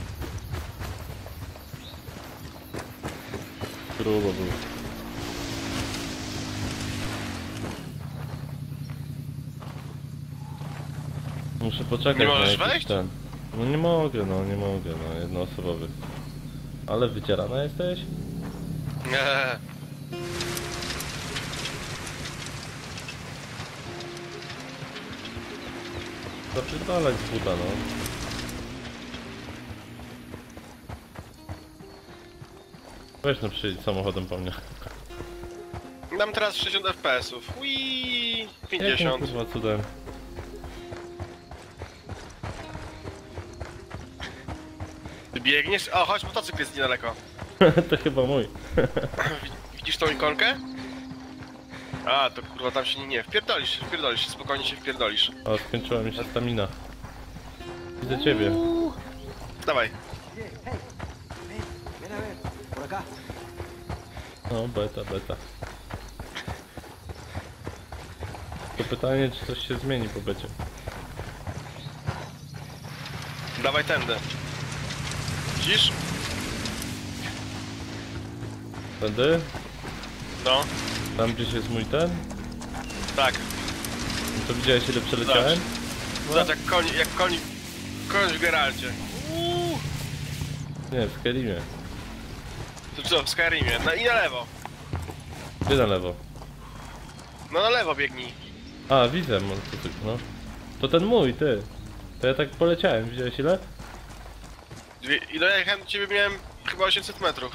Grubo był. Muszę poczekać. Nie możesz na jakiś wejść? Ten. No nie mogę, no jednoosobowy. Ale wycierana jesteś? Nie. Zapierdalać z buta, no. Weź no przyjedź samochodem po mnie. Dam teraz 60 FPS-ów. Uiii, 50. Jakim kurwa cudem? Ty biegniesz? O, chodź, motocykl jest niedaleko. To chyba mój. Widzisz tą ikonkę? A, to kurwa tam się nie wpierdolisz, spokojnie się wpierdolisz. O, skończyła mi się stamina. Widzę ciebie. Dawaj. No, beta. To pytanie, czy coś się zmieni po becie. Dawaj tędy. Widzisz? Tędy? No. Tam gdzieś jest mój ten? Tak. No to widziałeś ile przeleciałem? Zobacz jak koń w Geralcie. Nie, w Skyrimie. To co, w Skyrimie? No i na lewo. Gdzie na lewo? No na lewo biegnij. A, widzę motocykl, no. To ten mój, ty. To ja tak poleciałem, widziałeś ile? I dojechałem do ciebie, miałem chyba 800 metrów.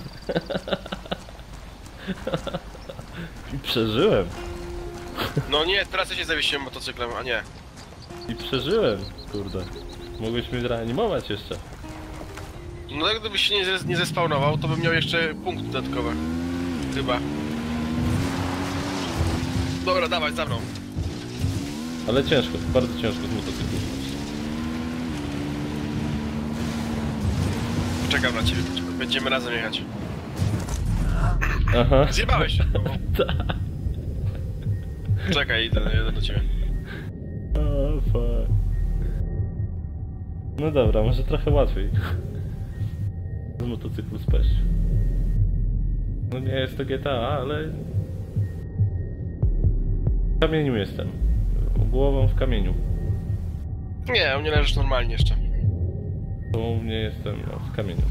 I przeżyłem. No nie, teraz ja się zawiesiłem motocyklem, a nie. I przeżyłem, kurde. Mogłeś mnie zreanimować jeszcze. No tak gdybyś się nie zespawnował, to bym miał jeszcze punkt dodatkowy. Chyba. Dobra, dawaj, za mną. Ale ciężko, bardzo ciężko z motocyklu. Czekam na ciebie, będziemy razem jechać. Aha. Zjebałeś się. Czekaj, idę do ciebie. O, fuck. No dobra, może trochę łatwiej. Z motocyklu spaść. No nie jest to GTA, ale... W kamieniu jestem. Głową w kamieniu. Nie, u mnie leżysz normalnie jeszcze. To u mnie jestem w kamieniu.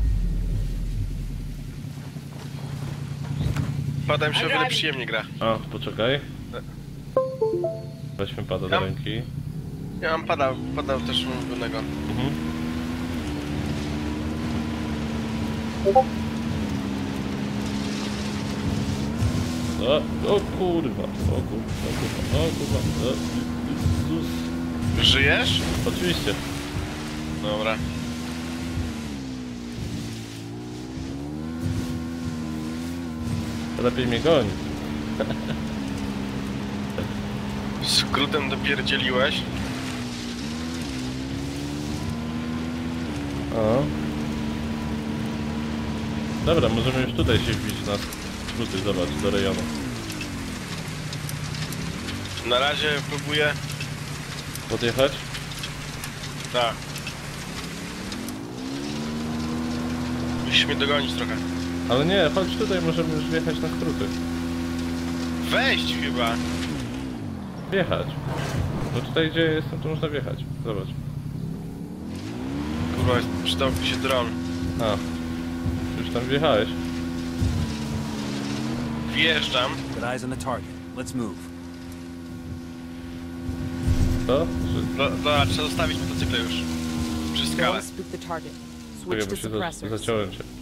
Padem się o wiele przyjemnie gra. A, poczekaj. Weźmy pada do ręki. Ja mam padał też ulubionego. O kurwa, o kurwa. Jezus. Żyjesz? Oczywiście. Dobra. Lepiej mnie goni. Skrótem dopierdzieliłeś. O. Dobra, możemy już tutaj się wbić na skróty, zobacz, do rejonu. Na razie próbuję... Podjechać? Tak. Musisz mnie dogonić trochę. Ale nie, chodź tutaj, możemy już wjechać na skróty. Wejść chyba. Wjechać. No tutaj gdzie jestem, to można wjechać. Zobacz. Kurwa, przydałby się dron. A. Już tam wjechałeś. Wjeżdżam. Got eyes on the target. Let's move. Co? Dobra, trzeba zostawić motocykle już. Przy skale. Czekaj, bo się zaciąłem się.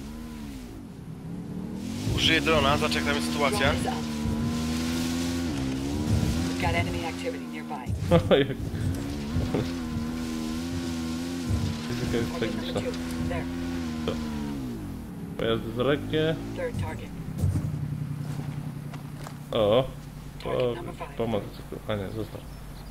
Użyję drona, zobacz jak tam jest sytuacja. Got enemy activity nearby. Fizyka jest tragiczna. There. Pojazdy za lekkie. Third target. O. Po motocyklu. A nie, zostaw.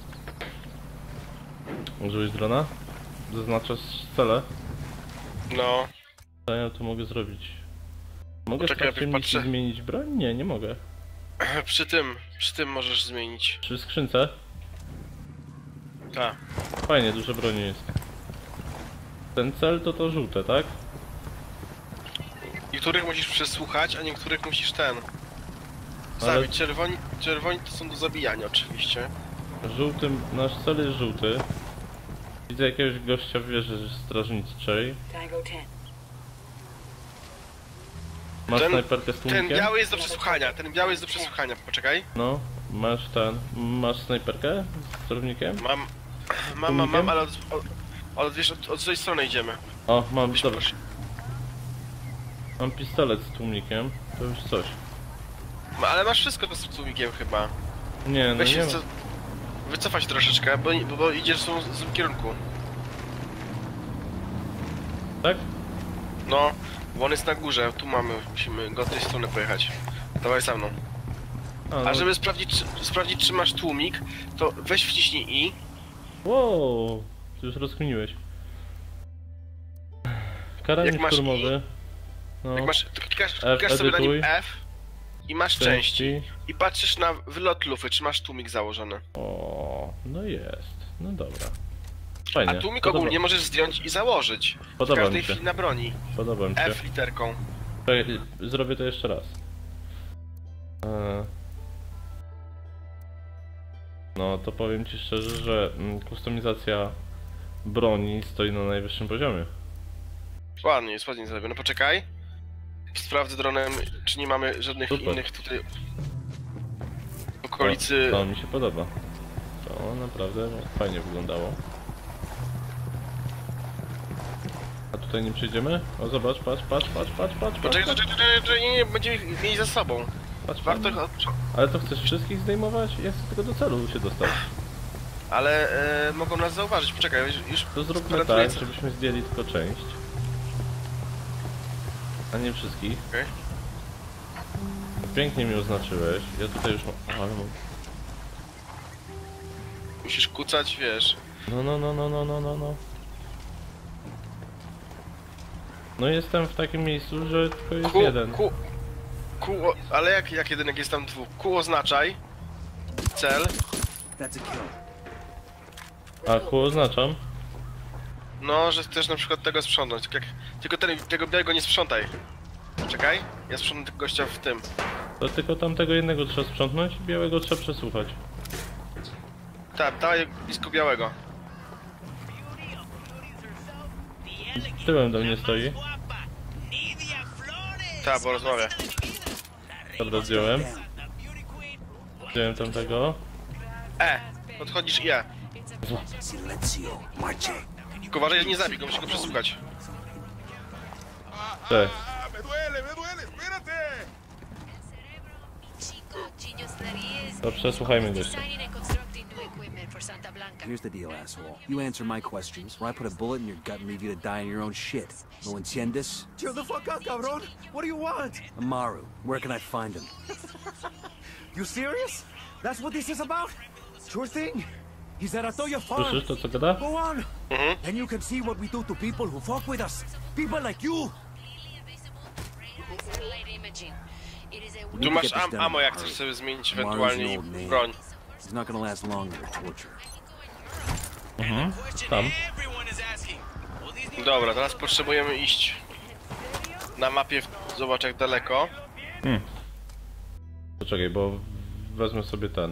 Użyłeś drona? Zaznaczasz cele? No. Co ja tu mogę zrobić? Mogę Poczekaj, w trakcie misji patrzę. zmienić broń? Nie, nie mogę. Przy tym możesz zmienić. Przy skrzynce? Tak. Fajnie, dużo broni jest. Ten cel to żółte, tak? Niektórych musisz przesłuchać, a niektórych musisz Ale- zabić. Czerwoni to są do zabijania oczywiście. Żółtym, nasz cel jest żółty. Widzę jakiegoś gościa w wieży strażniczej. Tango 10. Masz Ten- snajperkę z tłumikiem? Ten biały jest do przesłuchania, poczekaj. No, masz snajperkę z celownikiem? Mam, ale wiesz, od tej strony idziemy. O, mam, Wiesz, dobra. proszę. Mam pistolet z tłumnikiem, to już coś. No, ale masz wszystko z tłumikiem chyba. Nie, no Weź nie się wycofać troszeczkę, bo idziesz w złym kierunku. Tak? No, bo on jest na górze, tu musimy go od tej strony pojechać. Dawaj za mną. A żeby sprawdzić czy masz tłumik, to weź wciśnij I. Wow, ty już rozkminiłeś. Karabin szturmowy. No. Jak masz, to klikasz sobie na nim F i masz części. I patrzysz na wylot lufy, czy masz tłumik założony. O, no jest. No dobra. Fajnie. A tłumik ogólnie możesz zdjąć i założyć. W każdej chwili na broni. Podoba mi się. F literką. Zrobię to jeszcze raz. No to powiem ci szczerze, że kustomizacja broni stoi na najwyższym poziomie. Ładnie zrobię. No poczekaj. Sprawdzę dronem, czy nie mamy żadnych innych tutaj okolicy. To mi się podoba. To naprawdę fajnie wyglądało. A tutaj nie przejdziemy? O zobacz, patrz. Poczekaj, nie, będziemy mieli za sobą. Patrz, warto. Ale to chcesz wszystkich zdejmować? Ja chcę tylko do celu się dostać. Ale mogą nas zauważyć, poczekaj, już... To zróbmy tak, żebyśmy zdjęli tylko część. A nie wszystkich. Okay. Pięknie mi oznaczyłeś. Ja tutaj już mam... Ale mam... Musisz kucać, wiesz. No. No jestem w takim miejscu, że tylko jest jeden. Ale jak jeden, jak jest tam dwóch? Kół oznaczaj. Cel. A kół oznaczam? No, że chcesz na przykład tego sprzątnąć. Tylko tego białego nie sprzątaj. Czekaj, ja sprzątam tego gościa w tym. To tylko tamtego jednego trzeba sprzątnąć i białego trzeba przesłuchać. Tak, dawaj blisko białego. Tyłem do mnie stoi. Tak, bo rozmawia. Dobra, zdjąłem. Zdjąłem tamtego. Podchodzisz i Tylko uważaj, nie zabij go, musisz go przesłuchać. Cześć. To przesłuchajmy gościa. Here's the deal, asshole. You answer my questions, or I put a bullet in your gut and leave you to die in your own shit. ¿No entiendes? Chill the fuck out, cabrón. What do you want? Amaru, where can I find him? You serious? That's what this is about? Sure thing. He's at Atoya Farm. Słyszysz to, co gada? Go on. And you can see what we do to people who fuck with us. People like you. Tu masz ammo, jak chcesz sobie zmienić ewentualnie broń. He's not gonna last long under torture. Tam. Dobra, teraz potrzebujemy iść na mapie, zobacz jak daleko. Poczekaj, bo wezmę sobie ten.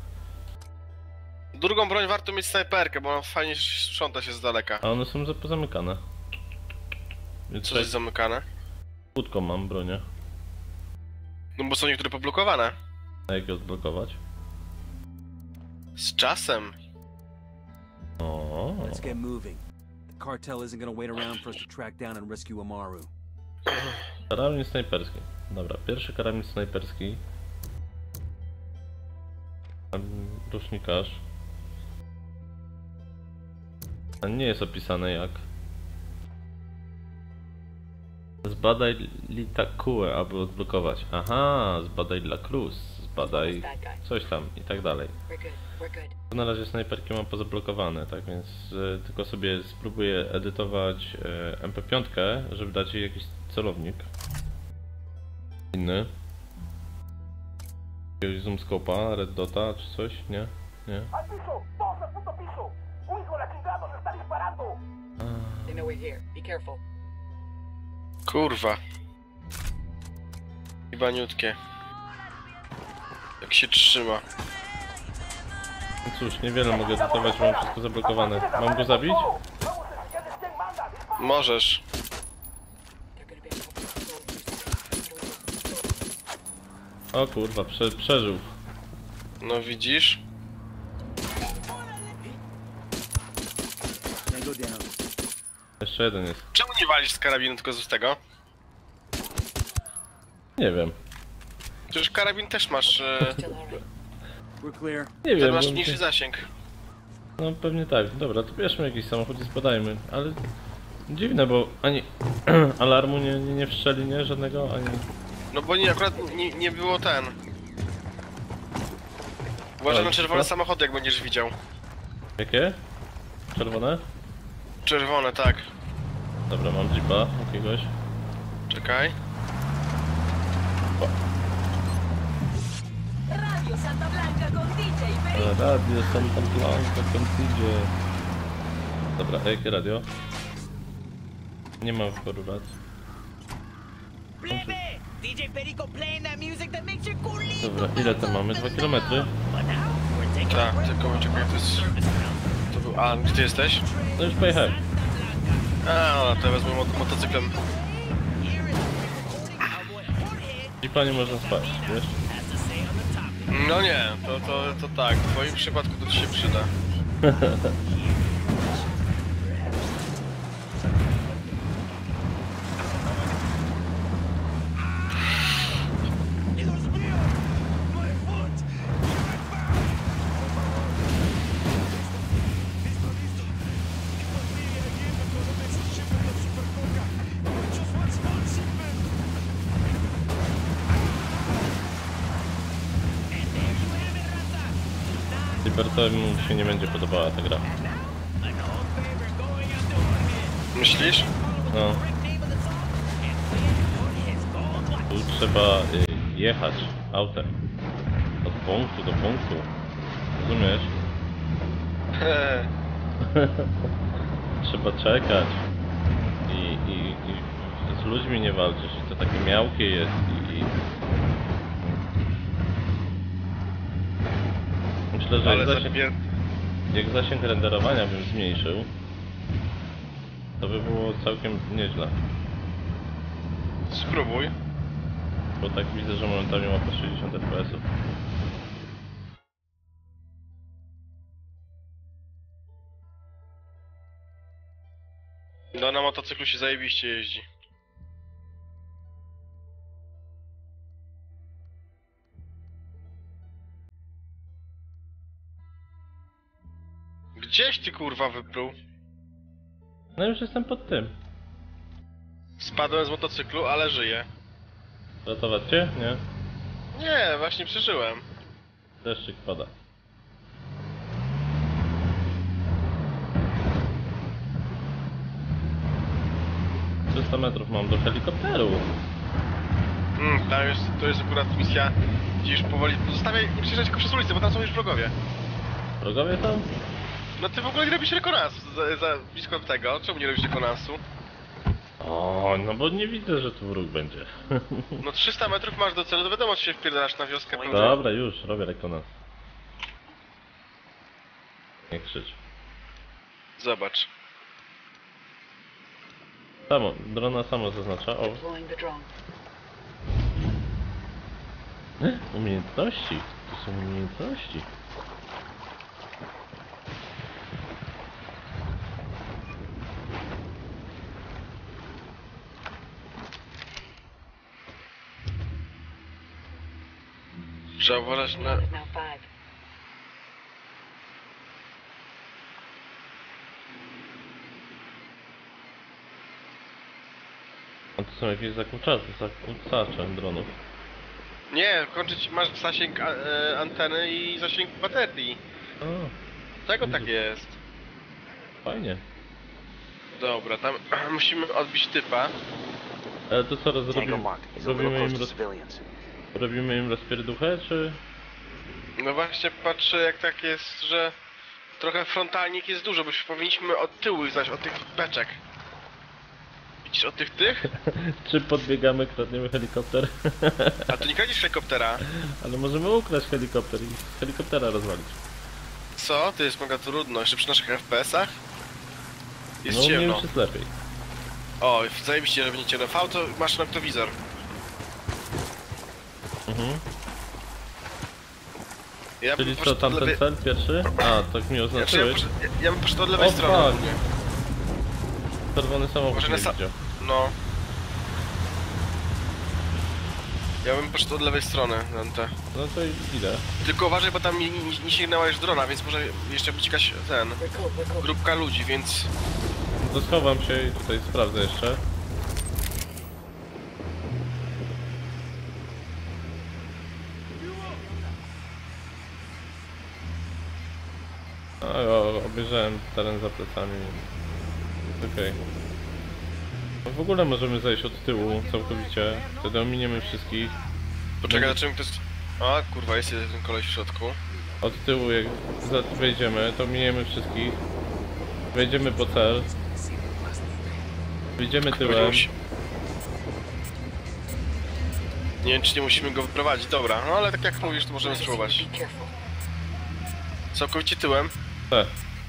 Drugą broń warto mieć snajperkę, bo ona fajnie sprząta się z daleka. A one są pozamykane. Więc co jest zamykane? Łódką mam bronię. No bo są niektóre poblokowane. A jak je odblokować? Z czasem. Let's get moving. The cartel isn't gonna wait around for us to track down and rescue Amaru. Karabin snajperski. Dobra, pierwszy karabin snajperski. Rusznikarz. A nie jest opisane jak. Zbadaj Litakuę, aby odblokować. Aha, zbadaj La Cruz, zbadaj coś tam i tak dalej. Na razie snajperki mam pozablokowane, tak więc tylko sobie spróbuję edytować MP5, żeby dać jej jakiś celownik. Inny. Jakiegoś zoomscope'a, red dota czy coś? Nie? Nie. Kurwa. Ibaniutkie. Jak się trzyma. No cóż, niewiele mogę edytować, mam wszystko zablokowane. Mam go zabić? Możesz. O kurwa, przeżył. No widzisz? Jeszcze jeden jest. Czemu nie walisz z karabinu, tylko z tego? Nie wiem. Przecież karabin też masz... We're clear. Nie Ten wiem, masz bo- mniejszy zasięg. No pewnie tak. Dobra, to bierzmy jakiś samochód i spadajmy. Ale dziwne, bo ani alarmu nie wszczeli, nie? Żadnego, ani... No bo nie, akurat nie było ten. Uważaj na czerwone samochody, jak będziesz widział. Jakie? Czerwone? Czerwone, tak. Dobra, mam jeepa jakiegoś. Czekaj. Radio Santa Blanca con DJ Radio Santa Blanca con DJ. Dobra, a jakie radio? Nie mam wyboru racji. DJ Perico playing that music that makes you cool. Dobra, ile to mamy? 2 km? Tak, tylko czekaj, to jest... To był... A, gdzie ty jesteś? No już pojechałem. A, no, to ja wezmę motocyklem. Jeepa nie można spać, wiesz? No nie, to tak, w twoim przypadku to ci się przyda. Libertowi mu się nie będzie podobała ta gra. Myślisz? No. Tu trzeba jechać autem. Od punktu do punktu. Rozumiesz? Trzeba czekać. I z ludźmi nie walczysz. I to takie miałkie jest. Myślę, że jak zasięg renderowania bym zmniejszył, to by było całkiem nieźle. Spróbuj. Bo tak widzę, że momentami ma po 60 fps. No na motocyklu się zajebiście jeździ. Gdzieś ty kurwa wypluł? No już jestem pod tym. Spadłem z motocyklu, ale żyję. Ratować cię? Nie? Nie, właśnie przeżyłem. Deszczyk pada. ...300 metrów mam do helikopteru. To jest akurat misja, gdzie już powoli... Zostawiaj, nie przejeżdżać tylko przez ulicę, bo tam są już wrogowie. Wrogowie są? No ty w ogóle nie robisz rekonansu za blisko tego. Czemu nie robisz rekonansu? O, no bo nie widzę, że tu wróg będzie. No 300 metrów masz do celu, to wiadomo, czy się wpierdalasz na wioskę. Dobra, już, robię rekonans. Nie krzycz. Zobacz. Samo, drona samo zaznacza, o. Umiejętności, to są umiejętności. Trzeba uważać na... A to są jakieś zakłócacze dronów. Nie, kończyć masz zasięg anteny i zasięg baterii. O, Dlaczego tak jest? fajnie. Dobra, tam musimy odbić typa. Ale to co, robimy im rozpierduchę, czy... No właśnie patrzę, jak tak jest, że trochę frontalnik jest dużo, bo już powinniśmy od tyłu zaś od tych beczek. Widzisz od tych? Czy podbiegamy, kradniemy helikopter? A tu nie kradzisz helikoptera. Ale możemy ukraść helikopter i z helikoptera rozwalić. Co? To jest mega trudno, jeszcze przy naszych FPS-ach? Jest no, ciemno. No już jest lepiej. O, zajebiście, że będzie ciemno. V to masz noktowizor. Ja czyli co, tamten cel pierwszy? A, tak mi oznaczyłeś? Ja bym poszedł od lewej strony. Czerwony samochód nie widział. No. Ja bym poszedł od lewej strony, Dante. No to idę. Tylko uważaj, bo tam nie sięgnęłaś drona, więc może jeszcze być jakaś, grupka ludzi, więc... To schowam się i tutaj sprawdzę jeszcze. Obejrzałem teren za plecami. Okej. No w ogóle możemy zejść od tyłu całkowicie. Wtedy ominiemy wszystkich. Poczekaj, na czym to jest... A, kurwa, jest jeden koleś w środku. Od tyłu jak wejdziemy, to ominiemy wszystkich. Wejdziemy po cel. Wyjdziemy tyłem. Nie wiem, czy nie musimy go wyprowadzić. Dobra, no ale tak jak mówisz, to możemy spróbować. Całkowicie tyłem. Tak.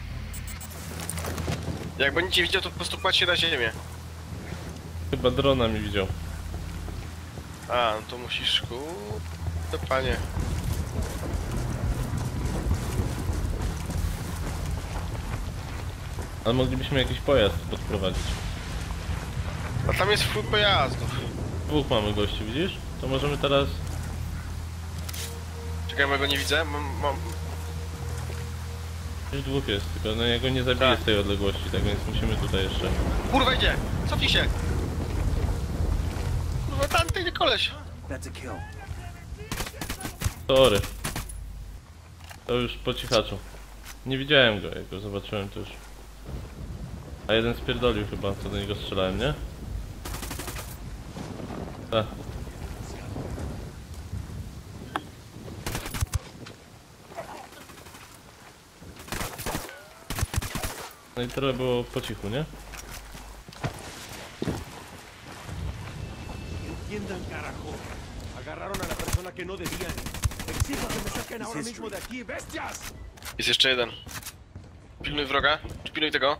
Jak będziecie widział, to po prostu kładź się na ziemię. Chyba drona mi widział. A, no to musisz... Kurde, panie. Ale moglibyśmy jakiś pojazd podprowadzić. A tam jest wpływ pojazdów. Dwóch mamy gości, widzisz? To możemy teraz... Czekaj, bo go nie widzę. Mam... Już dwóch jest, tylko no ja go nie zabiję z tej odległości, tak więc musimy tutaj jeszcze... Kurwa, idzie! Cofnij się! Kurwa, tamty koleś! Sorry. To już po cichaczu. Nie widziałem go, jak go zobaczyłem to już. A jeden spierdolił chyba, co do niego strzelałem, nie? Tak. No i trochę było po cichu, nie? Entiendan, carajo. Agarraron a la persona que no debían. Exijo que me saquen ahora mismo de aquí, bestias. Jest jeszcze jeden. Pilnuj wroga. Czy pilnuj tego?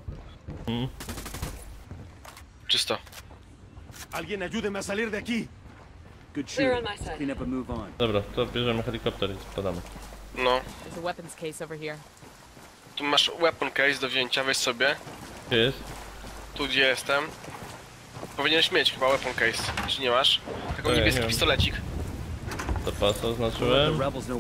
Czysto. Alguien ayúdeme a salir de aquí. Good shooting. Clean up and move on. Dobra, to bierzemy helikopter i spadamy. No. There's a weapons case over here. Tu masz weapon case do wzięcia, weź sobie. Gdzie jest? Tu gdzie jestem. Powinieneś mieć chyba weapon case, czy nie masz? Taką niebieski pistolecik. Zapasa oznaczyłem.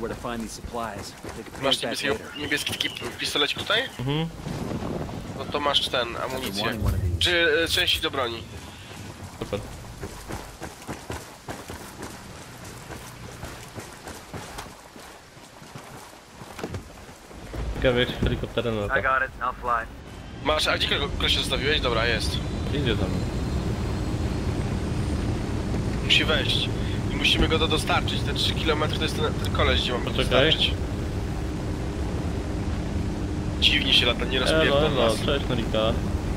Masz niebieski taki pistolecik tutaj? Mhm. No to masz ten, amunicję. Czy części do broni. Super. Ciekawe jak się helikopterem lata. Masz, a gdzie kogoś zostawiłeś? Dobra, jest. Idzie tam. Musi wejść. I musimy go dostarczyć. Te 3 km to jest ten koleś, gdzie mamy dostarczyć. Dziwnie się lata, nie rozpierdol nas. Cześć Norika.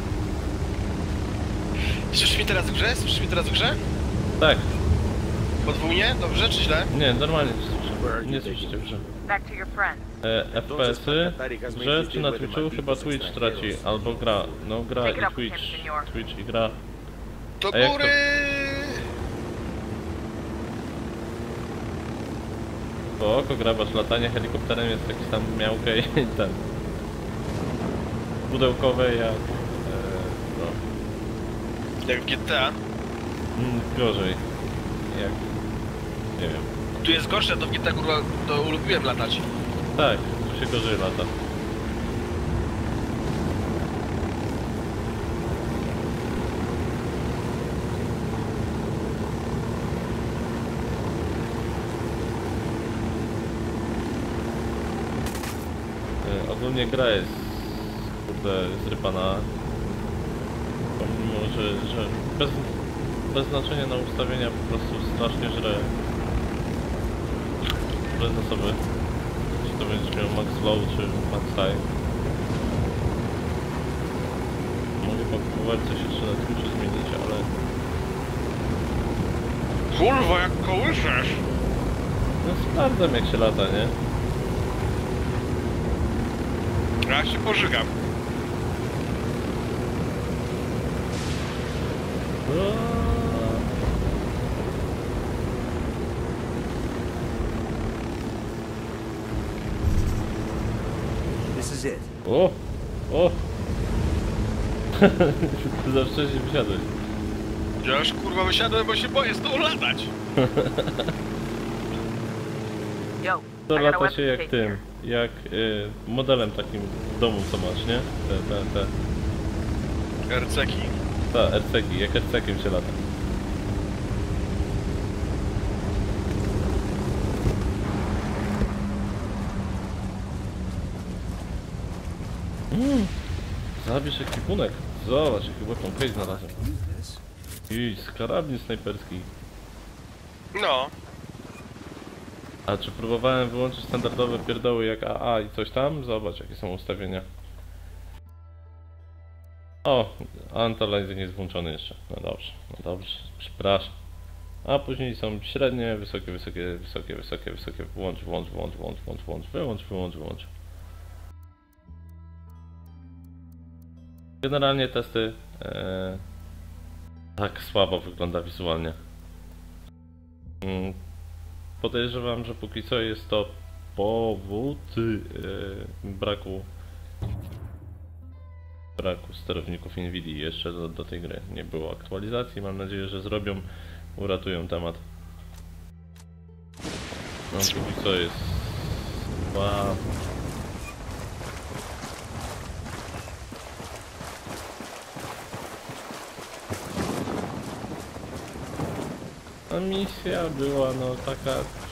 Słyszysz mnie teraz w grze? Słyszysz mnie teraz w grze? Tak. Podwójnie? Dobrze czy źle? Nie, normalnie słyszę. Nie słyszycie w grze. FPS-y w grze czy na Twitchu? Chyba Twitch traci, albo gra. No gra i Twitch i gra. Do góry! Bo oko grabasz, latanie helikopterem jest taki sam miałkę i ten. Pudełkowe jak... no. Jak w GTA? Gorzej. Jak... nie wiem. Tu jest gorsze, a to w GTA kurwa to lubiłem latać. Tak, tu się gorzej lata. Ogólnie gra jest kurde zrypana. Pomimo, że bez znaczenia na ustawienia po prostu strasznie żre zasoby. Czy to będziesz miał max low czy max high. Mogę próbować coś jeszcze na Twitchu zmienić, ale... Kurwa, jak kołyszesz! No sprawdzam jak się lata, nie? Ja się pożygam. This is it. O! O! Za wcześnie wysiadłeś. Ja już kurwa wysiadłem, bo się boję z tobą latać. To lata się jak tym, jak modelem takim w domu, co masz, nie? Te. RC-ki. Tak, RC-ki, jak RC-kiem się lata. Zabierz ekwipunek. Zobacz, jaki weapon case znalazłem. Idź, karabin snajperski. No. A czy próbowałem wyłączyć standardowe pierdoły jak AA i coś tam? Zobacz, jakie są ustawienia. O, anti-aliasing jest włączony jeszcze. No dobrze, przepraszam. A później są średnie, wysokie. Włącz. Generalnie testy tak słabo wygląda wizualnie. Podejrzewam, że póki co jest to powód braku sterowników Nvidia. Jeszcze do tej gry nie było aktualizacji. Mam nadzieję, że zrobią, uratują temat. No póki co jest chyba... A misja była no taka...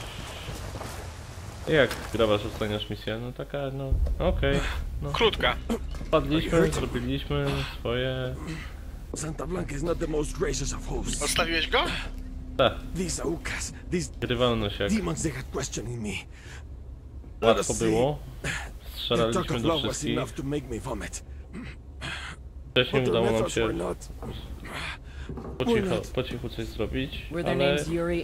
Jak grabasz oceniasz misję? No taka no... okej. No. Krótka. Padliśmy, zrobiliśmy swoje... Santa Blanca is not the most gracious of hosts. Odstawiłeś go? Tak. These Aukas, these Grywalność jak... demons, they had questioning me. Łatwo było. Strzelaliśmy do wszystkich. Wcześniej udało nam się po cichu coś zrobić, ale...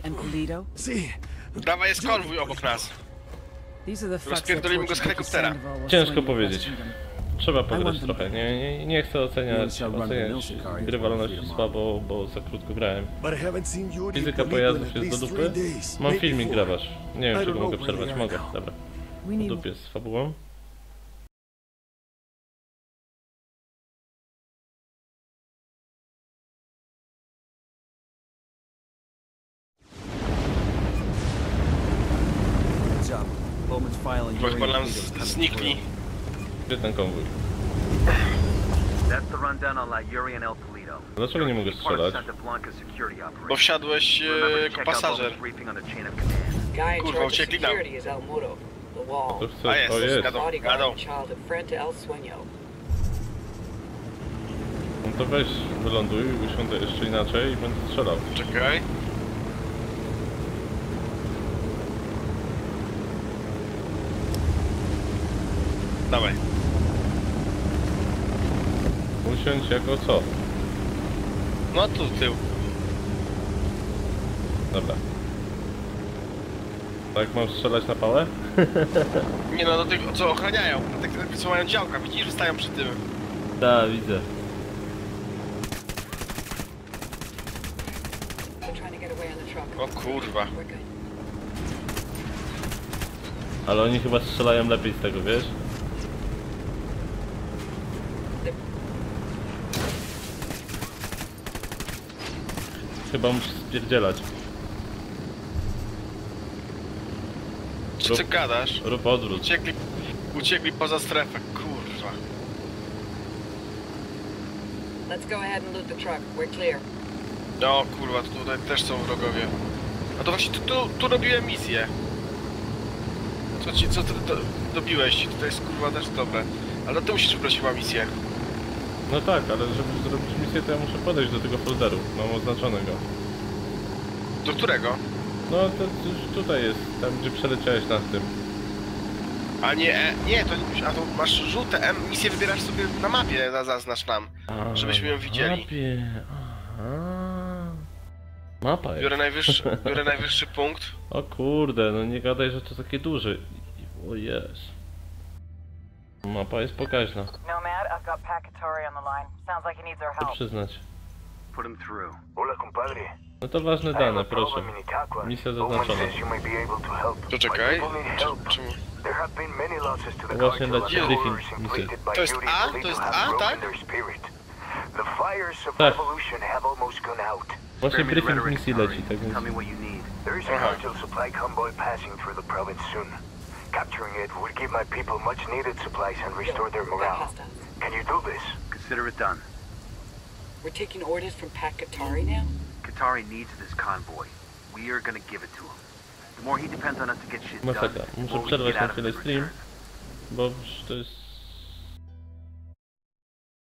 Dawaj, jest konwój obok nas. Rozpierdolimy go z helikoptera. Ciężko powiedzieć. Trzeba pograć trochę. Nie chcę oceniać grywalności słabo, bo za krótko grałem. Fizyka pojazdów jest do dupy. Mam filmik, grabasz. Nie wiem, czy go mogę przerwać. Mogę, dobra. Do dupie z fabułą. Chyba nam znikli. Gdzie ten konwój? Dlaczego nie mogę strzelać? Bo wsiadłeś jako pasażer. Kurwa, uciekli nam. To chcę, A jest, jadą. No to weź, wyląduj, usiądę jeszcze inaczej i będę strzelał. Czekaj. Dawaj. Usiądź jako co? No tu tył. Dobra. Tak mam strzelać na pałę? Nie no, do tych co ochraniają, tak co mają działka, widzisz, że stają przy tym. Tak, widzę. O kurwa. Ale oni chyba strzelają lepiej z tego, wiesz? Chyba musisz spierdzielać. Co ty gadasz? Rób odwrót. Uciekli poza strefę, kurwa. Let's go ahead and loot the truck. We're clear. No kurwa, tutaj też są wrogowie. A to właśnie tu robiłem misję. Co ty dobiłeś? To jest kurwa też dobre. Ale ty musisz wybrać chyba misję. No tak, ale żeby zrobić misję, to ja muszę podejść do tego folderu. Mam oznaczonego. Do którego? No to tutaj jest, tam gdzie przeleciałeś nad tym. A nie, a to masz żółte M, misję wybierasz sobie na mapie, zaznacz nam, żebyśmy ją widzieli. Mapie, aha. Mapa jest. Biorę najwyższy punkt. O kurde, no nie gadaj, że to takie duże. O jest. Mapa jest pokaźna. Nomad, I've got Pacatari on the line. Sounds like he needs our Chcę help. przyznać. Put him through. Hola, compadre. No to ważne dane, proszę. Misja zaznaczona. To czekaj. Właśnie dla ciebie briefing misji. To jest A? To jest A, tak? Tak. Właśnie briefing misji leci, tak więc... There is a cartel supply convoy passing through the province soon. Capturing it would give my people much needed supplies and restore their morale. Can you do this? Consider it done. We're taking orders from Pat Katari now? Katari needs this convoy. We are gonna give it to him. The more he depends on us to get shit done, Masakra. the Muszę more we przerwać get na out of chwilę it in stream, return. bo już to jest